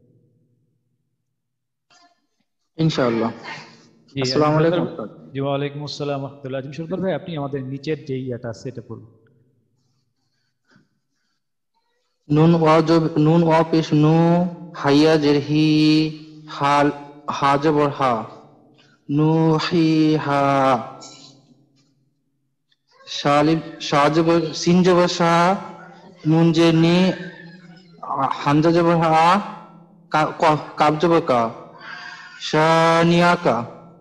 Speaker 11: ইনশাআল্লাহ।
Speaker 2: জি আজিম
Speaker 11: আসসালামু
Speaker 2: সর্দার,
Speaker 11: আলাইকুম।
Speaker 2: জি ওয়ালাইকুম আসসালাম ওয়া রাহমাতুল্লাহ। আজিম সর্দার ভাই, আপনি আমাদের নিচের যে ইয়াটা আছে এটা পড়ুন।
Speaker 11: নুন ওয়া পেশ নু, হাইয়া জের হি, হাল হা জবর হা, নু হি হা। শাহ জবর সিন জবর শাহ, নুন জের নি, হামজা জবর হা, কাব জবর কা, শানিয়া কা।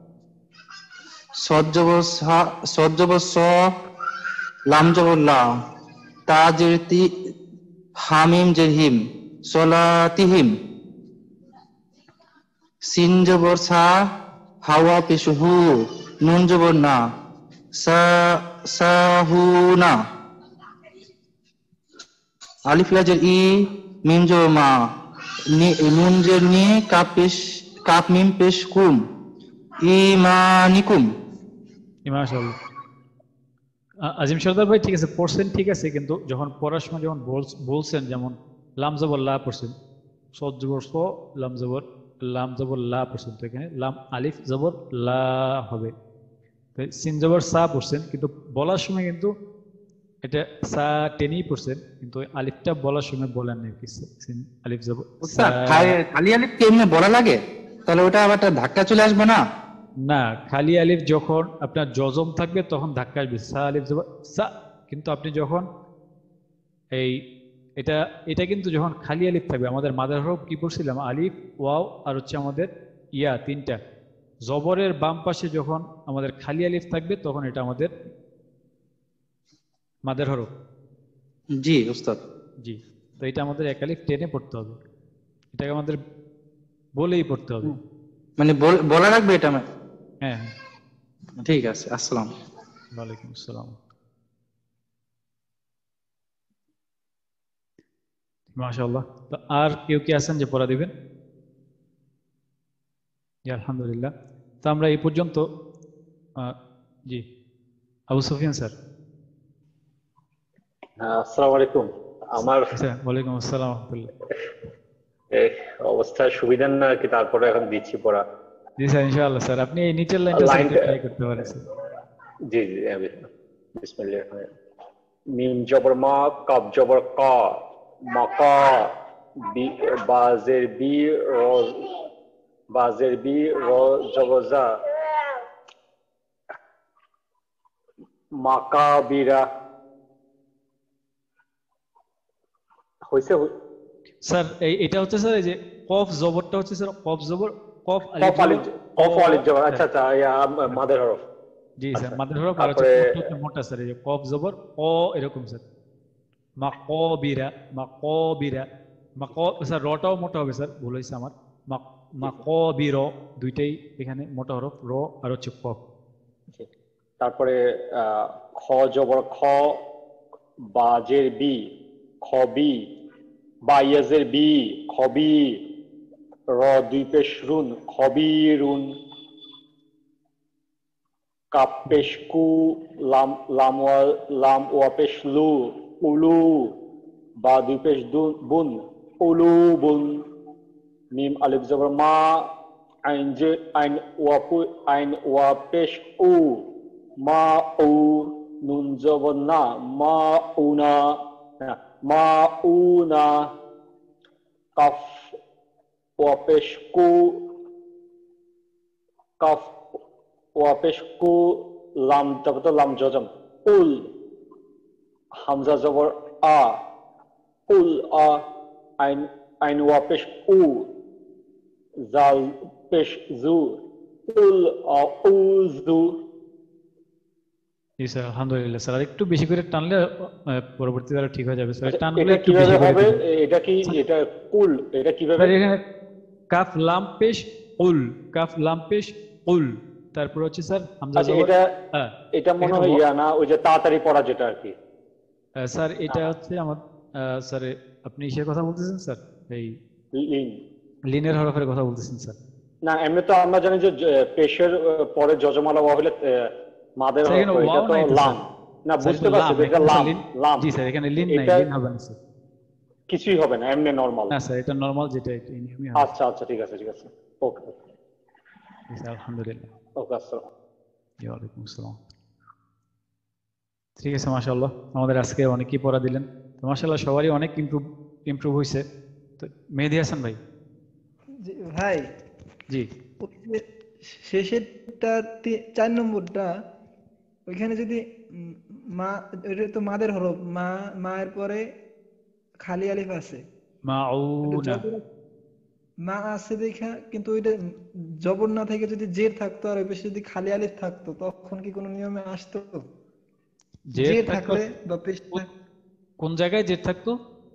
Speaker 11: সদ জবর স, লাম জবর লা, তা জের তি, হামিম জের হিম, সলাতিহিম। সিন জবর সা, হাওয়া পেশ হু, নুন জবর না, সাহুনা। আলিফ লাজের ই, মিম জবর মা, নুন জের নি, কাপ মিম পেশ কুম, ইমানিকুম।
Speaker 2: মাশাআল্লাহ। আজিম সর্দার ভাই ঠিক আছে, পড়ছেন ঠিক আছে, কিন্তু যখন পড়ার সময় যখন বলছেন, যেমন লাম জবর লা পড়ছেন, সদ জবর স, লাম জবর লা পড়ছেন, তো এখানে লাম আলিফ জবর লা হবে। সিন জবর সা পড়ছেন, কিন্তু বলার সময় কিন্তু এটা সা টেনেই পড়ছেন, কিন্তু আলিফটা বলার সময় বলেন না, সিন আলিফ জবর সা।
Speaker 11: খালি আলিফ কি এমনি বলা লাগে? তাহলে ওটা আবার একটা ধাক্কা চলে আসবে না?
Speaker 2: না, খালি আলিফ যখন আপনার জজম থাকবে তখন ধাক্কা আসবে, সা আলিফ জবর সা। কিন্তু আপনি যখন এই এটা এটা কিন্তু যখন খালি আলিফ থাকবে, আমাদের মাদার হরফ কি পড়ছিলাম, আলিফ, ওয়াও আর হচ্ছে আমাদের ইয়া, তিনটা। জবরের বাম পাশে যখন আমাদের খালি আলিফ থাকবে তখন এটা আমাদের মাদার হরফ।
Speaker 11: জি উস্তাদ।
Speaker 2: জি, তো এটা আমাদের এক আলিফ টেনে পড়তে হবে, এটাকে আমাদের বলেই পড়তে হবে।
Speaker 11: মানে বলা লাগবে এটা?
Speaker 2: হ্যাঁ
Speaker 11: ঠিক আছে। আসসালাম।
Speaker 2: ওয়ালাইকুম আসসালাম। মাশাআল্লাহ। তো আর কেউ কি আছেন যে পড়া দিবেন? জি আলহামদুলিল্লাহ। তো আমরা এই পর্যন্ত জি আবু সুফিয়ান স্যার।
Speaker 12: আসসালামু আলাইকুম। আমার
Speaker 2: ওয়ালাইকুম আসসালাম রাহমাতুল্লাহ।
Speaker 12: অবস্থা সুবিধা না কি, তারপরে এখন দিচ্ছি পড়া।
Speaker 2: জি স্যার ইনশাআল্লাহ স্যার, আপনি এই নিচের লাইনটা ট্রাই করতে পারেন স্যার।
Speaker 12: জি জি বিসমিল্লাহ। মিম জবর মা, কাফ জবর কা, মাকা, বাজের বি, র জবর জা, মাকাবিরা। হইছে
Speaker 2: স্যার এটা হচ্ছে স্যার এই যে কফ জবরটা হচ্ছে স্যার কফ জবর কফ
Speaker 12: আলিফ জবর। আচ্ছা আচ্ছা, মাদের হরফ।
Speaker 2: জি স্যার মাদের হরফ। আর হচ্ছে মোটা স্যার এই যে কফ জবর অ এরকম স্যার। মাকাবিরা, স্যার রটাও মোটা হবে স্যার, ভুল হয়েছে আমার। মাকাবির, দুইটাই এখানে মোটা হরফ, র আর হচ্ছে কফ।
Speaker 12: তারপরে খ জবর খ, বাজের বি, খবি, বাইয়াজের বি, খবি, র দুই পেশ রুন, খবিরুন, কাপ পেশ কু, লাম ওয়া পেশ লু, উলু, বা দুই পেশ বুন, উলু বুন, মিম আলিফ জবর মা, আইন ওয়া পেশ উ, মা উ, নুন জবর না, মা উনা, মা উনা, কাফ ওয়া পেশ কু, কাফ ওয়া পেশ কু, লাম জবর লাম জজম, উল, হামজা জবর আ, উল আ, আইন ওয়া পেশ উ, জাল পেশ জু, উল আ উযু।
Speaker 2: জি স্যার আলহামদুলিল্লাহ স্যার, আর একটু বেশি করে টানলে পরবর্তীতে আরো ঠিক হয়ে যাবে স্যার।
Speaker 12: এটা কিভাবে হবে? এটা কি এটা কুল, এটা কিভাবে?
Speaker 2: এখানে কাফ লাম পেশ উল, কাফ লাম পেশ উল, তারপর হচ্ছে স্যার হামজা জবর।
Speaker 12: এটা মনে হয় ইয়া না, ওই যে তাড়াতাড়ি পড়া যেটা আর কি
Speaker 2: স্যার। এটা হচ্ছে আমার স্যার, আপনি ইসের কথা বলতেছেন স্যার, এই লিনের হরফের কথা বলতেছেন স্যার?
Speaker 12: না, এমনি তো আমরা জানি যে পেশের পরে যজমালা ওয়া হলে মাদের হরফ, এটা তো লাম না, বুঝতে পারছি এটা লাম।
Speaker 2: জি স্যার এখানে লিন নাই, লিন হবে না স্যার,
Speaker 12: কিছুই হবে না, এমনি নরমাল।
Speaker 2: না স্যার এটা নরমাল যেটা এটা নিয়মই হবে।
Speaker 12: আচ্ছা আচ্ছা ঠিক আছে ওকে
Speaker 2: জি স্যার আলহামদুলিল্লাহ।
Speaker 12: ওকে আসসালাম।
Speaker 2: ওয়া আলাইকুম আসসালাম। ঠিক আছে মাশাআল্লাহ, আমাদের আজকে অনেকই পড়া দিলেন তো মাশাআল্লাহ, সবারই অনেক ইমপ্রুভ হয়েছে। তো মেহেদী হাসান ভাই।
Speaker 5: জি ভাই।
Speaker 2: জি
Speaker 5: শেষেরটা 4 নম্বরটা, ওইখানে যদি মা, এটা তো মাদের হরফ, মায়ের পরে খালি আলিফ আছে,
Speaker 2: মাউনা,
Speaker 5: মা আছে দেখা, কিন্তু ওইটা জবর না থেকে যদি জের থাকতো আর ওই পাশে যদি খালি আলিফ থাকতো, তখন কি কোনো নিয়মে আসতো? জের থাকলে বা
Speaker 2: কোন জায়গায় জের থাকতো?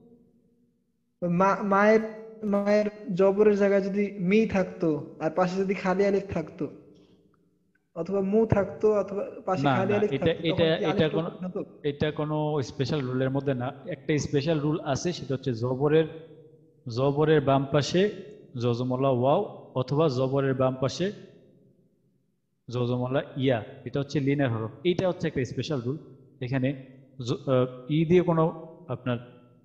Speaker 5: মায়ের জবরের জায়গায় যদি মি থাকতো আর পাশে যদি খালি আলিফ থাকতো, অথবা মু থাকতো, অথবা পাশে খালি আলিফ থাকতো,
Speaker 2: এটা কোনো স্পেশাল রুলের মধ্যে না। একটা স্পেশাল রুল আছে, সেটা হচ্ছে জবরের বাম পাশে জজমলা ওয়াও, অথবা জবরের বাম পাশে জজমলা ইয়া, এটা হচ্ছে লিনের হরফ। এইটা হচ্ছে একটা স্পেশাল রুল। এখানে ই দিয়ে কোনো আপনার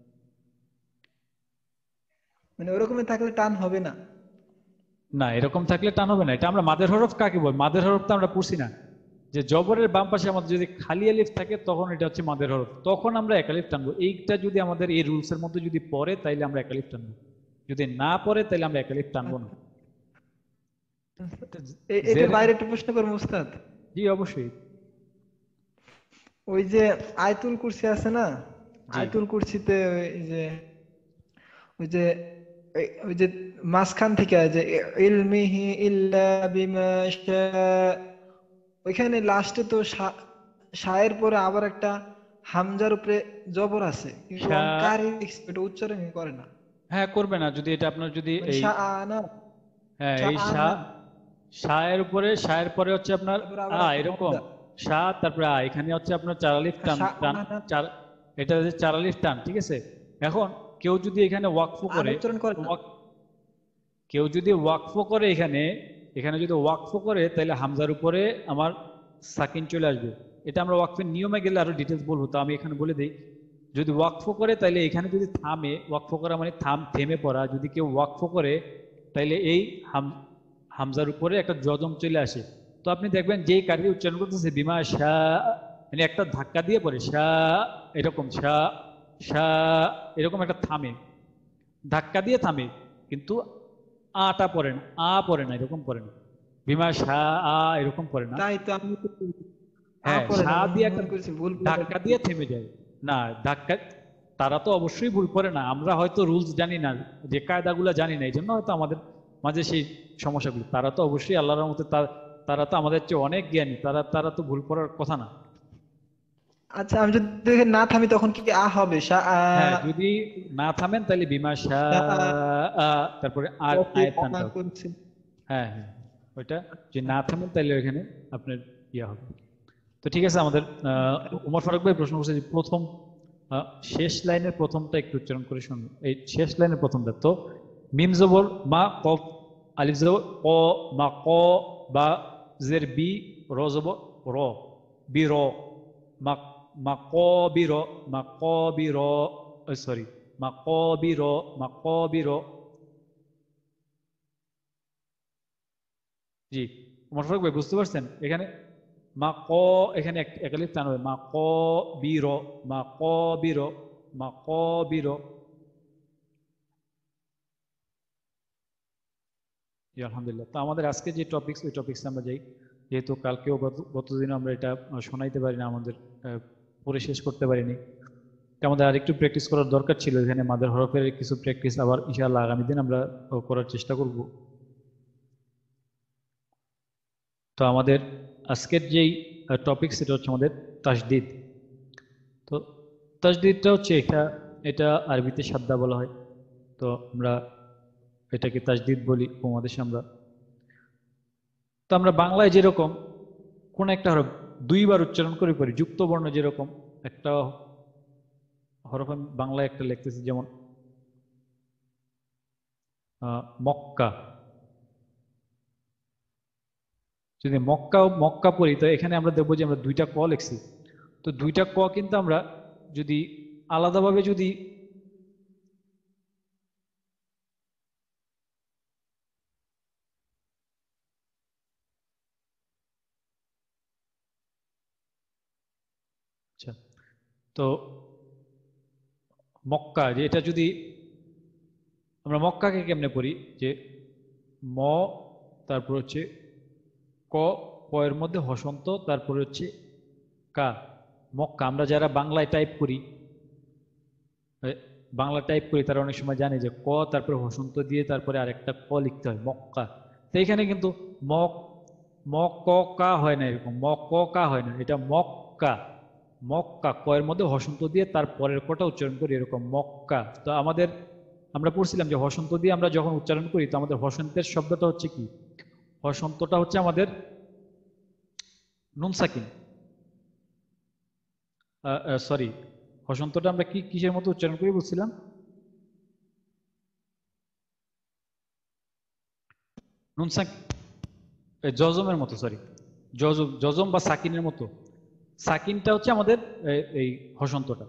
Speaker 5: মানে ওরকমই থাকলে টান হবে না।
Speaker 2: না, এরকম থাকলে টান হবে না। এটা আমরা মাদের হরফ কাকে বল? মাদের হরফ তো আমরা পড়ছি না যে জবরের বাম পাশে আমাদের যদি খালি আলিফ থাকে তখন এটা হচ্ছে মাদের হরফ, তখন আমরা এক আলিফ টানবো। এইটা যদি আমাদের এই রুলস এর মধ্যে যদি পড়ে তাইলে আমরা এক আলিফ টানবো, যদি না পড়ে তাইলে আমরা এক আলিফ টানবো না।
Speaker 5: এর বাইরে একটা প্রশ্ন করবো উস্তাদ?
Speaker 2: জি অবশ্যই।
Speaker 5: ওই যে আয়াতুল কুরসি আছে না, আয়াতুল কুরসিতে ওই যে মাঝখান থেকে যে ইলমিহি ইল্লা বিমা শা, ওইখানে লাস্টে তো শায়ের পরে আবার একটা হামজার উপরে জবর আছে, কিন্তু কারি এটা উচ্চারণ করে না।
Speaker 2: হ্যাঁ করবে না, যদি এটা আপনার যদি এই হ্যাঁ এই শায়ের উপরে, শায়ের পরে হচ্ছে আপনার এরকম শা, তারপরে এখানে হচ্ছে আপনার 4 আলিফ টান, এটা হচ্ছে 4 আলিফ টান, ঠিক আছে? এখন কেউ যদি এখানে ওয়াকফ করে, কেউ যদি ওয়াকফ করে এখানে এখানে যদি ওয়াকফ করে তাহলে হামজার উপরে আমার সাকিন চলে আসবে। এটা আমরা ওয়াকফের নিয়মে গেলে আরো ডিটেলস বলবো, তো আমি এখানে বলে দিই। যদি ওয়াকফ করে তাহলে এখানে যদি থামে, ওয়াকফ করা মানে থেমে পড়া, যদি কেউ ওয়াকফ করে তাহলে এই হামজার উপরে একটা জজম চলে আসে। তো আপনি দেখবেন যেই কারি উচ্চারণ করতেছে বিমা শাহ, মানে একটা ধাক্কা দিয়ে পড়ে শাহ, এরকম শাহ শাহ, এরকম একটা থামে, ধাক্কা দিয়ে থামে, কিন্তু আটা পড়ে না, পড়ে না, এরকম পড়ে না, বিমা শাহ এরকম পড়ে না।
Speaker 5: তাই তো আমি
Speaker 2: হ্যাঁ, শাহ দিয়ে একটা ধাক্কা দিয়ে থেমে যায় না, ধাক্কা। তারা তো অবশ্যই ভুল করে না, আমরা হয়তো রুলস জানি না, যে কায়দাগুলো জানি না, এই জন্য হয়তো আমাদের মাঝে সেই সমস্যাগুলো। তারা তো অবশ্যই আল্লাহর মতে তারা তো আমাদের চেয়ে অনেক জ্ঞানী, তারা তো ভুল করার কথা না।
Speaker 5: আচ্ছা, আমি যদি না থামি তখন কি আ হবে?
Speaker 2: হ্যাঁ, যদি না থামেন তাহলে বিমা শাহ, তারপরে আর আয়াত টানতে হবে। হ্যাঁ হ্যাঁ, ওইটা যে না থামেন তাহলে ওইখানে আপনার ইয়া হবে। তো ঠিক আছে, আমাদের ওমর ফারুক ভাই প্রশ্ন করছে যে প্রথম শেষ লাইনের প্রথমটা একটু উচ্চারণ করে শুনুন। এই শেষ লাইনের প্রথমটা তো মিম জবর মা, কফ আলিফ জবর ক, মা ক, বা জের বি, র জবর র, বি র, মা ক বি র, মা ক বি র, সরি মা ক বি র, মা ক বি র। জি ওমর ফারুক ভাই বুঝতে পারছেন? এখানে মা ক, এখানে একালিফ টান হবে, মা ক বি র, মা ক বি র, মা ক বি র। জি আলহামদুলিল্লাহ। তো আমাদের আজকে যে টপিকস, ওই টপিক্সে আমরা যাই। যেহেতু কালকেও গতদিনও আমরা এটা শোনাইতে পারি না, আমাদের পড়ে শেষ করতে পারিনি, আমাদের আরেকটু প্র্যাকটিস করার দরকার ছিল। এখানে মাদার হরফের কিছু প্র্যাকটিস আবার ইনশাআল্লাহ আগামী দিন আমরা করার চেষ্টা করব। তো আমাদের আজকের যেই টপিক, সেটা হচ্ছে আমাদের তাসদিদ। তো তাসদিদটা হচ্ছে এটা আরবিতে সাদ্দা বলা হয়, তো আমরা এটাকে তাসদিদ বলি উপমহাদেশে আমরা। তো আমরা বাংলায় যেরকম কোন একটা হরফ দুইবার উচ্চারণ করে পড়ি, যুক্ত বর্ণ যেরকম একটা হরফ আমি বাংলায় একটা লিখতেছি, যেমন মক্কা। যদি মক্কা পড়ি, তো এখানে আমরা দেখবো যে আমরা দুইটা ক লিখছি। তো দুইটা ক কিন্তু আমরা যদি আলাদাভাবে যদি আচ্ছা, তো মক্কা, যে এটা যদি আমরা মক্কাকে কেমনে পড়ি, যে ম, তারপর হচ্ছে ক, ক এর মধ্যে হসন্ত, তারপরে হচ্ছে কা, মক্কা। আমরা যারা বাংলায় টাইপ করি, তারা অনেক সময় জানে যে ক তারপরে হসন্ত দিয়ে তারপরে আরেকটা ক লিখতে হয়, মক্কা। তো এখানে কিন্তু ম ক কা হয় না, এরকম ম ক কা হয় না, এটা মক্কা। মক্কা, ক এর মধ্যে হসন্ত দিয়ে তারপরের কটা উচ্চারণ করি, এরকম মক্কা। তো আমরা পড়ছিলাম যে হসন্ত দিয়ে আমরা যখন উচ্চারণ করি, তো আমাদের হসন্তের শব্দটা হচ্ছে কি, হসন্তটা হচ্ছে আমাদের নুন সাকিন, সরি, হসন্তটা আমরা কিসের মতো উচ্চারণ করি বলছিলাম? নুন সাকিন, জজমের মতো, সরি, জজম বা সাকিনের মতো। সাকিনটা হচ্ছে আমাদের এই হসন্তটা।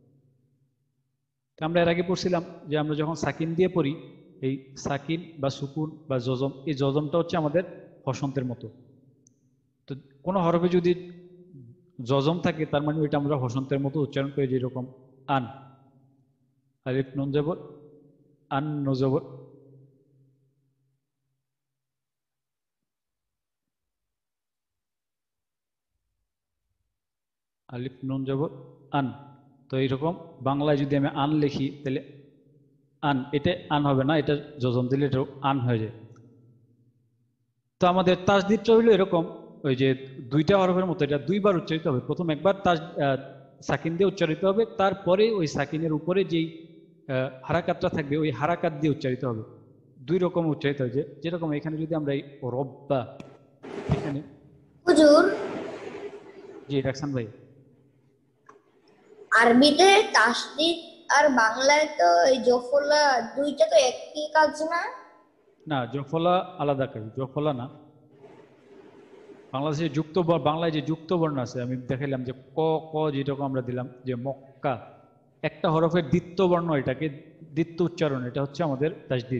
Speaker 2: আমরা এর আগে পড়ছিলাম যে আমরা যখন সাকিন দিয়ে পড়ি, এই সাকিন বা সুকুন বা জজম, এই জজমটা হচ্ছে আমাদের হসন্তের মতো। তো কোনো হরফে যদি জজম থাকে, তার মানে ওইটা আমরা হসন্তের মতো উচ্চারণ করি, যেরকম আন, আলিফ নুন জবর আন, নুন জবর আলিফ নুন জবর আন। তো এইরকম বাংলায় যদি আমি আন লিখি, তাহলে আন, এটা আন হবে না, এটা জজম দিলে এটা আন হয়ে যায়। তো আমাদের তাসদিদটা হইলো এরকম, ওই যে দুইটা হরফের মতো, এটা দুইবার উচ্চারিত হবে। প্রথম একবার সাকিন দিয়ে উচ্চারিত হবে, তারপরে ওই সাকিনের উপরে যেই হারাকাতটা থাকবে, ওই হারাকাত দিয়ে উচ্চারিত হবে। দুই রকম উচ্চারিত হয়, যেরকম এখানে যদি আমরা এই রব্বা, এখানে
Speaker 9: হুজুর,
Speaker 2: জি রাখসান ভাই,
Speaker 9: আরবিতে তাসদিদ আর বাংলায় তো এই জফলা, দুইটা তো একই কাজ না?
Speaker 2: না, জফলা আলাদা কাজ, জফলা না। বাংলাদেশে বাংলায় যে যুক্ত বর্ণ আছে, আমি দেখাইলাম যে ক ক যেটাকে আমরা দিলাম যে মক্কা, একটা হরফের দ্বিত্ব বর্ণ, এটাকে দ্বিত্ব উচ্চারণ, এটা হচ্ছে আমাদের তাসদিদ।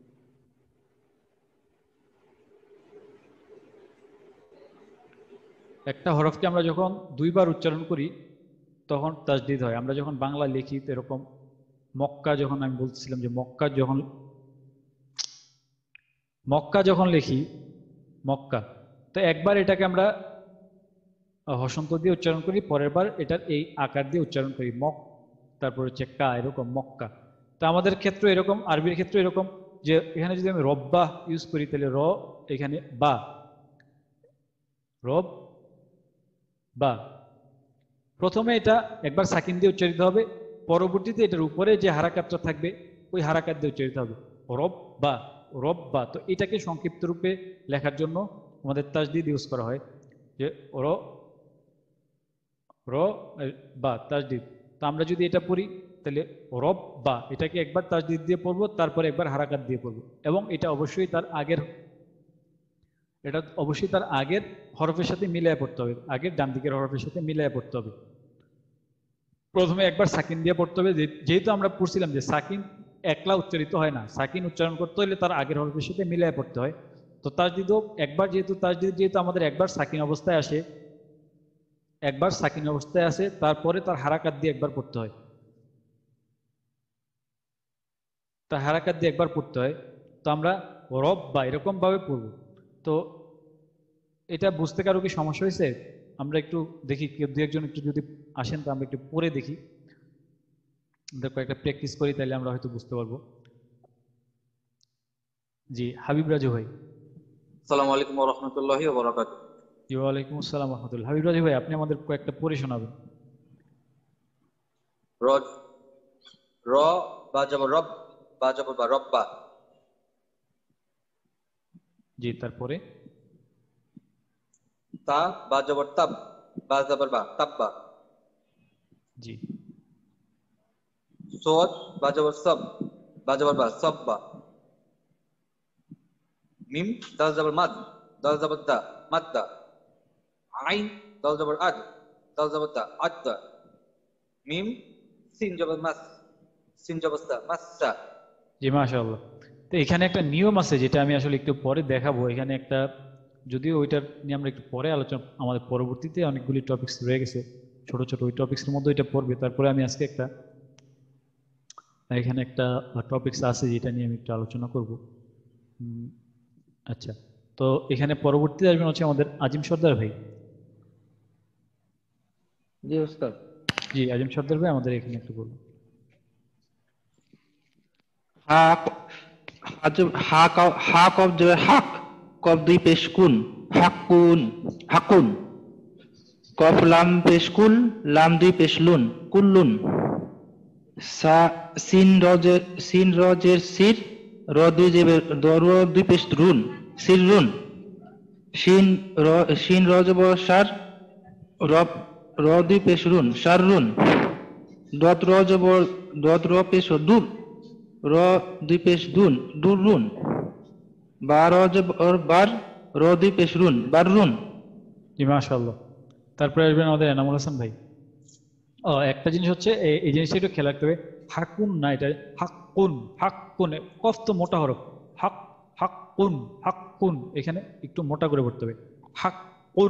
Speaker 2: একটা হরফকে আমরা যখন দুইবার উচ্চারণ করি তখন তাসদিদ হয়। আমরা যখন বাংলা লিখি এরকম মক্কা, যখন আমি বলছিলাম যে মক্কা যখন লিখি মক্কা, তো একবার এটাকে আমরা হসন্ত দিয়ে উচ্চারণ করি, পরের বার এটার এই আকার দিয়ে উচ্চারণ করি মক, তারপর হচ্ছে কা, এরকম মক্কা। তো আমাদের ক্ষেত্রে এরকম, আরবির ক্ষেত্রে এরকম যে এখানে যদি আমি রব্বা ইউজ করি তাহলে র, এখানে বা, রব বা, প্রথমে এটা একবার সাকিন দিয়ে উচ্চারিত হবে, পরবর্তীতে এটার উপরে যে হারাকাতটা থাকবে ওই হারাকাত দিয়ে উচ্চারিত হবে রব বা, রব বা। তো এটাকে সংক্ষিপ্ত রূপে লেখার জন্য আমাদের তাসদিদ ইউজ করা হয়, যে র বা তাসদিদ। তো আমরা যদি এটা পড়ি তাহলে রব বা, এটাকে একবার তাসদিদ দিয়ে পড়বো, তারপরে একবার হারাকাত দিয়ে পড়বো, এবং এটা অবশ্যই তার আগের হরফের সাথে মিলিয়ে পড়তে হবে, আগের ডান দিকের হরফের সাথে মিলিয়ে পড়তে হবে। প্রথমে একবার সাকিন দিয়ে পড়তে হবে, যেহেতু আমরা পড়ছিলাম যে সাকিন একলা উচ্চারিত হয় না, সাকিন উচ্চারণ করতে হলে তার আগের হরফের সাথে মিলিয়ে পড়তে হয়। তো তাসদিদও একবার, যেহেতু আমাদের একবার সাকিন অবস্থায় আসে, তারপরে তার হারাকাত দিয়ে একবার পড়তে হয়, তার হারাকাত দিয়ে একবার পড়তে হয়। তো আমরা রব বা এরকম ভাবে পড়ব। তো এটা বুঝতে কারো কি সমস্যা হয়েছে? আমরা একটু দেখি, কেউ দু একজন একটু যদি আসেন তো আমরা একটু পড়ে দেখি, কয়েকটা প্র্যাকটিস করি, তাহলে আমরা হয়তো বুঝতে পারবো। জি, হাবিব রাজু ভাই।
Speaker 7: আসসালামু আলাইকুম ওয়া রাহমাতুল্লাহি ওয়া বারাকাতুহু।
Speaker 2: জি, ওয়ালাইকুম আসসালাম ওয়া রাহমাতুল্লাহ। হাবিব রাজু ভাই, আপনি আমাদের কয়েকটা পড়ে শোনাবেন।
Speaker 7: র বা জবর রব, বা জবর বা, রব্বা।
Speaker 2: জি, তারপরে
Speaker 7: তা বা জবর তাব, বা জবর বা, তাব্বা।
Speaker 2: জি।
Speaker 7: সদ বা জবর সব, বা জবর বা, সব্বা। মিম দাল জবর মাদ, দাল জবর দা, মাদ্দা। আইন দাল জবর আদ, দাল জবর দা, আদ্দা। মিম সিন জবর মাস, সিন জবর সা, মাসসা।
Speaker 2: জি, মাশাআল্লাহ। তো এখানে একটা নিয়ম আছে যেটা আমি আসলে একটু পরে দেখাবো। এখানে একটা, যদিও ওইটার নিয়ে আমরা একটু পরে আলোচনা, আমাদের পরবর্তীতে অনেকগুলি টপিকস রয়ে গেছে ছোট ছোট, ওই টপিক্সের মধ্যে এটা পড়বে। তারপরে আমি আজকে এখানে একটা টপিকস আছে যেটা নিয়ে আমি একটু আলোচনা করব। আচ্ছা, তো এখানে পরবর্তীতে আসবেন হচ্ছে আমাদের আজিম সর্দার ভাই।
Speaker 11: জি ওস্তাদ।
Speaker 2: জি, আজিম সর্দার ভাই আমাদের এখানে একটু বলুন।
Speaker 11: হা কব জবর হক, কব দুই পেশ কুন, হাক্কুন, হাকুন। কফ লাম পেশ কুল, লাম দুই পেশ লুন, কুল্লুন। সিন রজের সির, র দুই পেশ রুন, সিররুন। শিন রজবর সার, র দুই পেশ রুন, সাররুন। দত র পেশ দূর, র দুই পেশ দুন, দুররুন। বার বার, র দুই পেশ রুন, বাররুন।
Speaker 2: জি, মাশাআল্লাহ। তারপরে আসবেন আমাদের এনামুল হাসান ভাই। একটা জিনিস হচ্ছে, এই জিনিসটা একটু খেয়াল রাখতে হবে, হাকুন না, এটা হাক্কুন। হাক্কুন, কফ তো মোটা হরফ, হাক্কুন, হাক্কুন, এখানে একটু মোটা করে পড়তে হবে, হাক্কুন।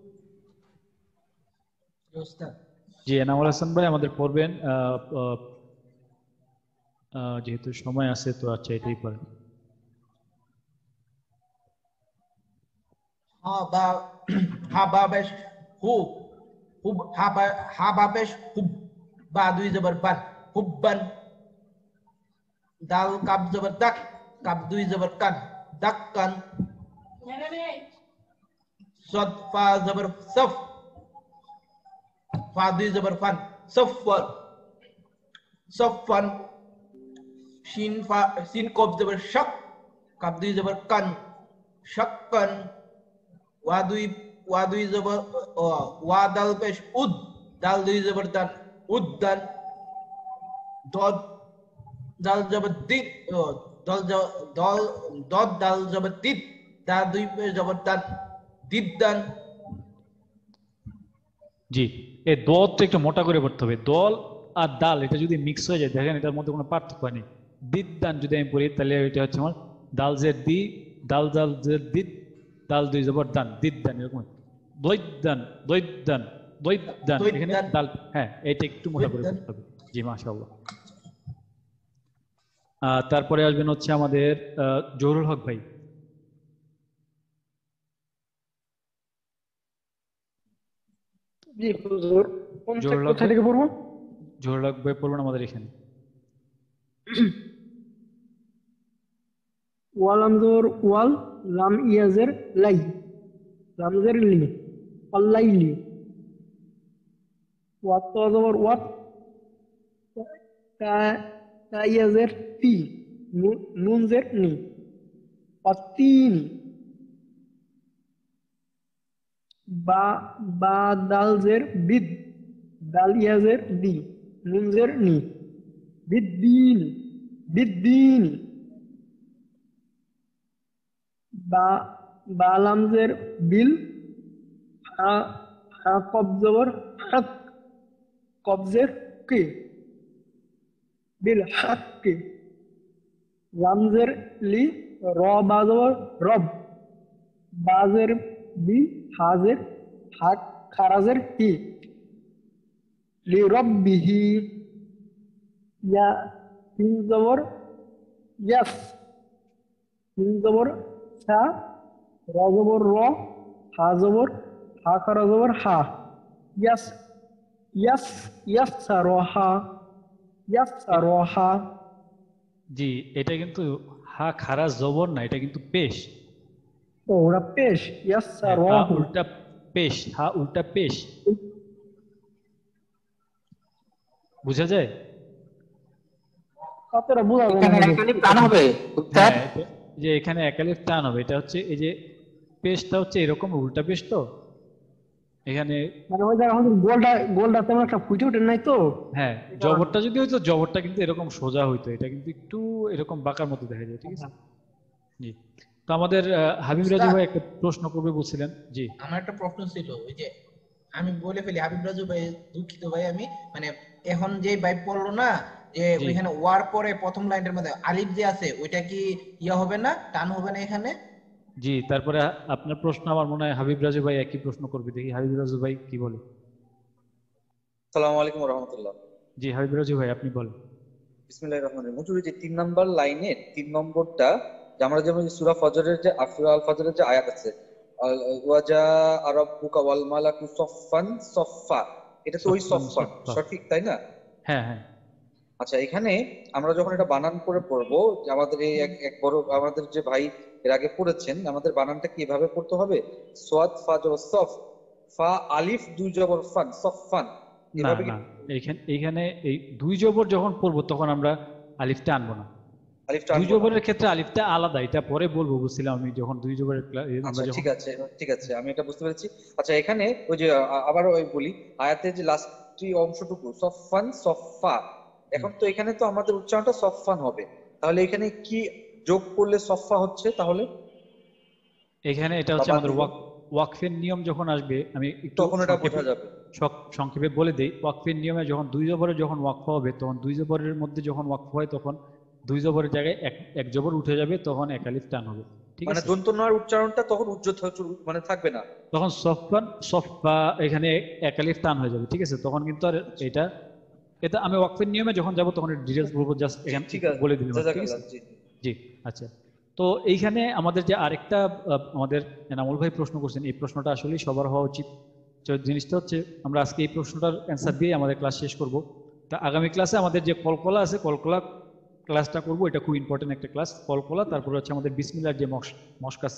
Speaker 2: জি, এনামুল হাসান ভাই আমাদের পড়বেন, যেহেতু সময় আছে তো আচ্ছা এটাই পড়েন।
Speaker 4: হা বা বেশ হুব, হুব হা বা বেশ হুব, বা দুই জবর বান, হুব্বান। দাল কাব জবর দাক, কাব দুই জবর কান, দাক্কান। সদ ফা জবর সফ, ফা দুই জবর ফান, সফওয়ান, সফওয়ান। সিন কব জবর শাক, কাব দুই জবর কান, শাক্কান। ওয়া দুই জবর ওয়া দাল পেশ উদ, দাল দুই জবর দান, উদ্দান। দদ দাল জবর দিন, দল দদ দাল জবর দিদ, দা দুই পেশ জবর দাদ, দিদ্দান।
Speaker 2: জি, এই দলটা একটু মোটা করে পড়তে হবে। দল আর দাল এটা যদি মিক্স হয়ে যায়, দেখেন এটার মধ্যে কোনো পার্থক্য নেই। দিদ্দান যদি আমি পড়ি তাহলে এটা হচ্ছে আমার দাল জের দি, দাল দাল জের দিদ, দাল দুই জবর দান, দিদ্দান, এরকম। দৈদ্দান, দৈদ্দান, দৈদ্দান, এখানে দাল, হ্যাঁ এটা একটু মোটা করে পড়তে হবে। জি মাশাআল্লাহ। তারপরে আসবেন হচ্ছে আমাদের জহুরুল হক ভাই।
Speaker 3: জি হুজুর, কোথা থেকে পড়বো?
Speaker 2: জহুরুল হক ভাই পড়বেন আমাদের এখানে।
Speaker 3: ওয়ালামজোর ওয়াল, লাম ইয়াজের লাই, লামজের লি, আল্লাইলি। ওয়াত জবর ওয়াত, তা ইয়াজের তি, নুন জের নি, অতিনি। বা দাল জের বিদ, দাল ইয়াজের দি, নুন জের নি, বিদ্দিন, বিদ্দিন। বা লামজের বিল, হা কবজবর হক, কবজের কে, বিল হক কে। লামজের লি, র বাজবর রব, বাজের বি, হাজের হাক, খারাজের হি, লি রব্বিহি। ইয়া তিন জবর ইয়াস, তিন জবর সা, র জবর র, হা জবর হা, খারা জবর হা, ইয়াস ইয়াস ইয়াসা রহা, ইয়াসা রহা।
Speaker 2: জি, এটা কিন্তু হা খারা জবর না, এটা কিন্তু পেশ।
Speaker 3: ও ওটা পেশ, ইয়াসা
Speaker 2: হা
Speaker 3: রহা
Speaker 2: উল্টা পেশ, হা উল্টা পেশ। বুঝা যায়?
Speaker 3: কতটা বোঝা যায়
Speaker 11: এখানে
Speaker 3: না?
Speaker 11: একালিফ টান হবে উত্তর।
Speaker 2: যে এখানে একালিফ টান হবে, এটা হচ্ছে এই যে পেশটা হচ্ছে এরকম উল্টা পেশ, তো এখানে
Speaker 3: মানে ওই জায়গায় আমাদের গোলটা তেমন একটা ফুটে ওঠে নাই তো।
Speaker 2: হ্যাঁ, জবরটা যদি হইতো, জবরটা কিন্তু এরকম সোজা হইতো, এটা কিন্তু একটু এরকম বাঁকার মতো দেখা যায়। ঠিক আছে, জি। তো আমাদের হাবিব রাজু ভাই একটা প্রশ্ন করবে বলছিলেন। জি,
Speaker 4: আমার একটা প্রশ্ন ছিল, ওই যে আমি বলে ফেলি, হাবিব রাজু ভাই দুঃখিত ভাই, আমি মানে এখন যে ভাই পড়লো না যে ওইখানে ওয়ার পরে প্রথম লাইনের মধ্যে আলিফ যে আছে, ওইটা কি ইয়া হবে না, টান হবে না এখানে?
Speaker 2: জি। তারপরে আপনার প্রশ্ন আমার মনে হয় হাবিব রাজু ভাই একই প্রশ্ন করবে, দেখি হাবিব রাজু ভাই কি বলে।
Speaker 7: আসসালামু আলাইকুম ওয়া রাহমাতুল্লাহ।
Speaker 2: জি হাবিব রাজু ভাই আপনি বলেন।
Speaker 7: বিসমিল্লাহির রহমানির রহিম। হুজুর, যে 3 নাম্বার লাইনে 3 নম্বরটা, যে আমরা যেমন সূরা ফজরের যে সূরা আল ফজরের যে আয়াত আছে, ওয়াজা আরাব্বুকা ওয়াল মালাকু সফফান সফফা, এটা তো ওই সফফা সঠিক, তাই না?
Speaker 2: হ্যাঁ হ্যাঁ।
Speaker 7: আচ্ছা, এখানে আমরা যখন এটা বানান করে পড়বো, যে আমাদের এই এক বড় আমাদের যে ভাই এর আগে পড়েছেন, আমাদের বানানটা কি এভাবে পড়তে হবে? সোয়াদ ফা জবর সফ, ফা আলিফ দুই জবর ফান, সফফান,
Speaker 2: না না, এইখানে এই দুই জবর যখন পড়বো তখন আমরা আলিফটা আনবো না। দুই জবরের ক্ষেত্রে আলিফটা আলাদা, এটা পরে বলবো, বুঝছিলাম আমি যখন দুই জবরের
Speaker 7: ঠিক আছে ঠিক আছে, আমি এটা বুঝতে পেরেছি। আচ্ছা, এখানে ওই যে আবার ওই বলি, আয়াতের যে লাস্ট অংশটুকু সফফান সফফা, এখন তো এখানে তো আমাদের উচ্চারণটা সফফান হবে, তাহলে এখানে কি যোগ করলে সফফা হচ্ছে? তাহলে
Speaker 2: এখানে এটা হচ্ছে আমাদের ওয়াকফের নিয়ম যখন আসবে, আমি একটু
Speaker 7: তখন এটা বোঝা যাবে।
Speaker 2: সংক্ষেপে বলে দেই, ওয়াকফের নিয়মে যখন দুই জবরের যখন ওয়াকফ হবে, তখন দুই জবরের মধ্যে যখন ওয়াকফ হয় তখন দুই জবরের জায়গায় এক জবর উঠে যাবে, তখন এক আলিফ টান হবে। ঠিক আছে,
Speaker 7: মানে দন্তনার উচ্চারণটা তখন উজ্জ্বল মানে থাকবে না,
Speaker 2: তখন সফফান সফফা এখানে এক আলিফ টান হয়ে যাবে। ঠিক আছে, তখন কিন্তু আর এটা আমি ওয়াকফের নিয়মে যখন যাব তখন ডিটেইলস বলবো, জাস্ট এখানে বলে দিলাম। ঠিক আছে, জি। আচ্ছা, তো এইখানে আমাদের যে আরেকটা আমাদের এনামুল ভাই প্রশ্ন করছেন, এই প্রশ্নটা আসলে সবার হওয়া উচিত। জিনিসটা হচ্ছে, আমরা আজকে এই প্রশ্নটার অ্যান্সার দিয়ে আমাদের ক্লাস শেষ করব। তা আগামী ক্লাসে আমাদের যে কলকলা আছে, কলকলা ক্লাসটা করব, এটা খুব ইম্পর্টেন্ট একটা ক্লাস, কলকলা। তারপরে হচ্ছে আমাদের বিসমিল্লাহর যে মস্ক আছে,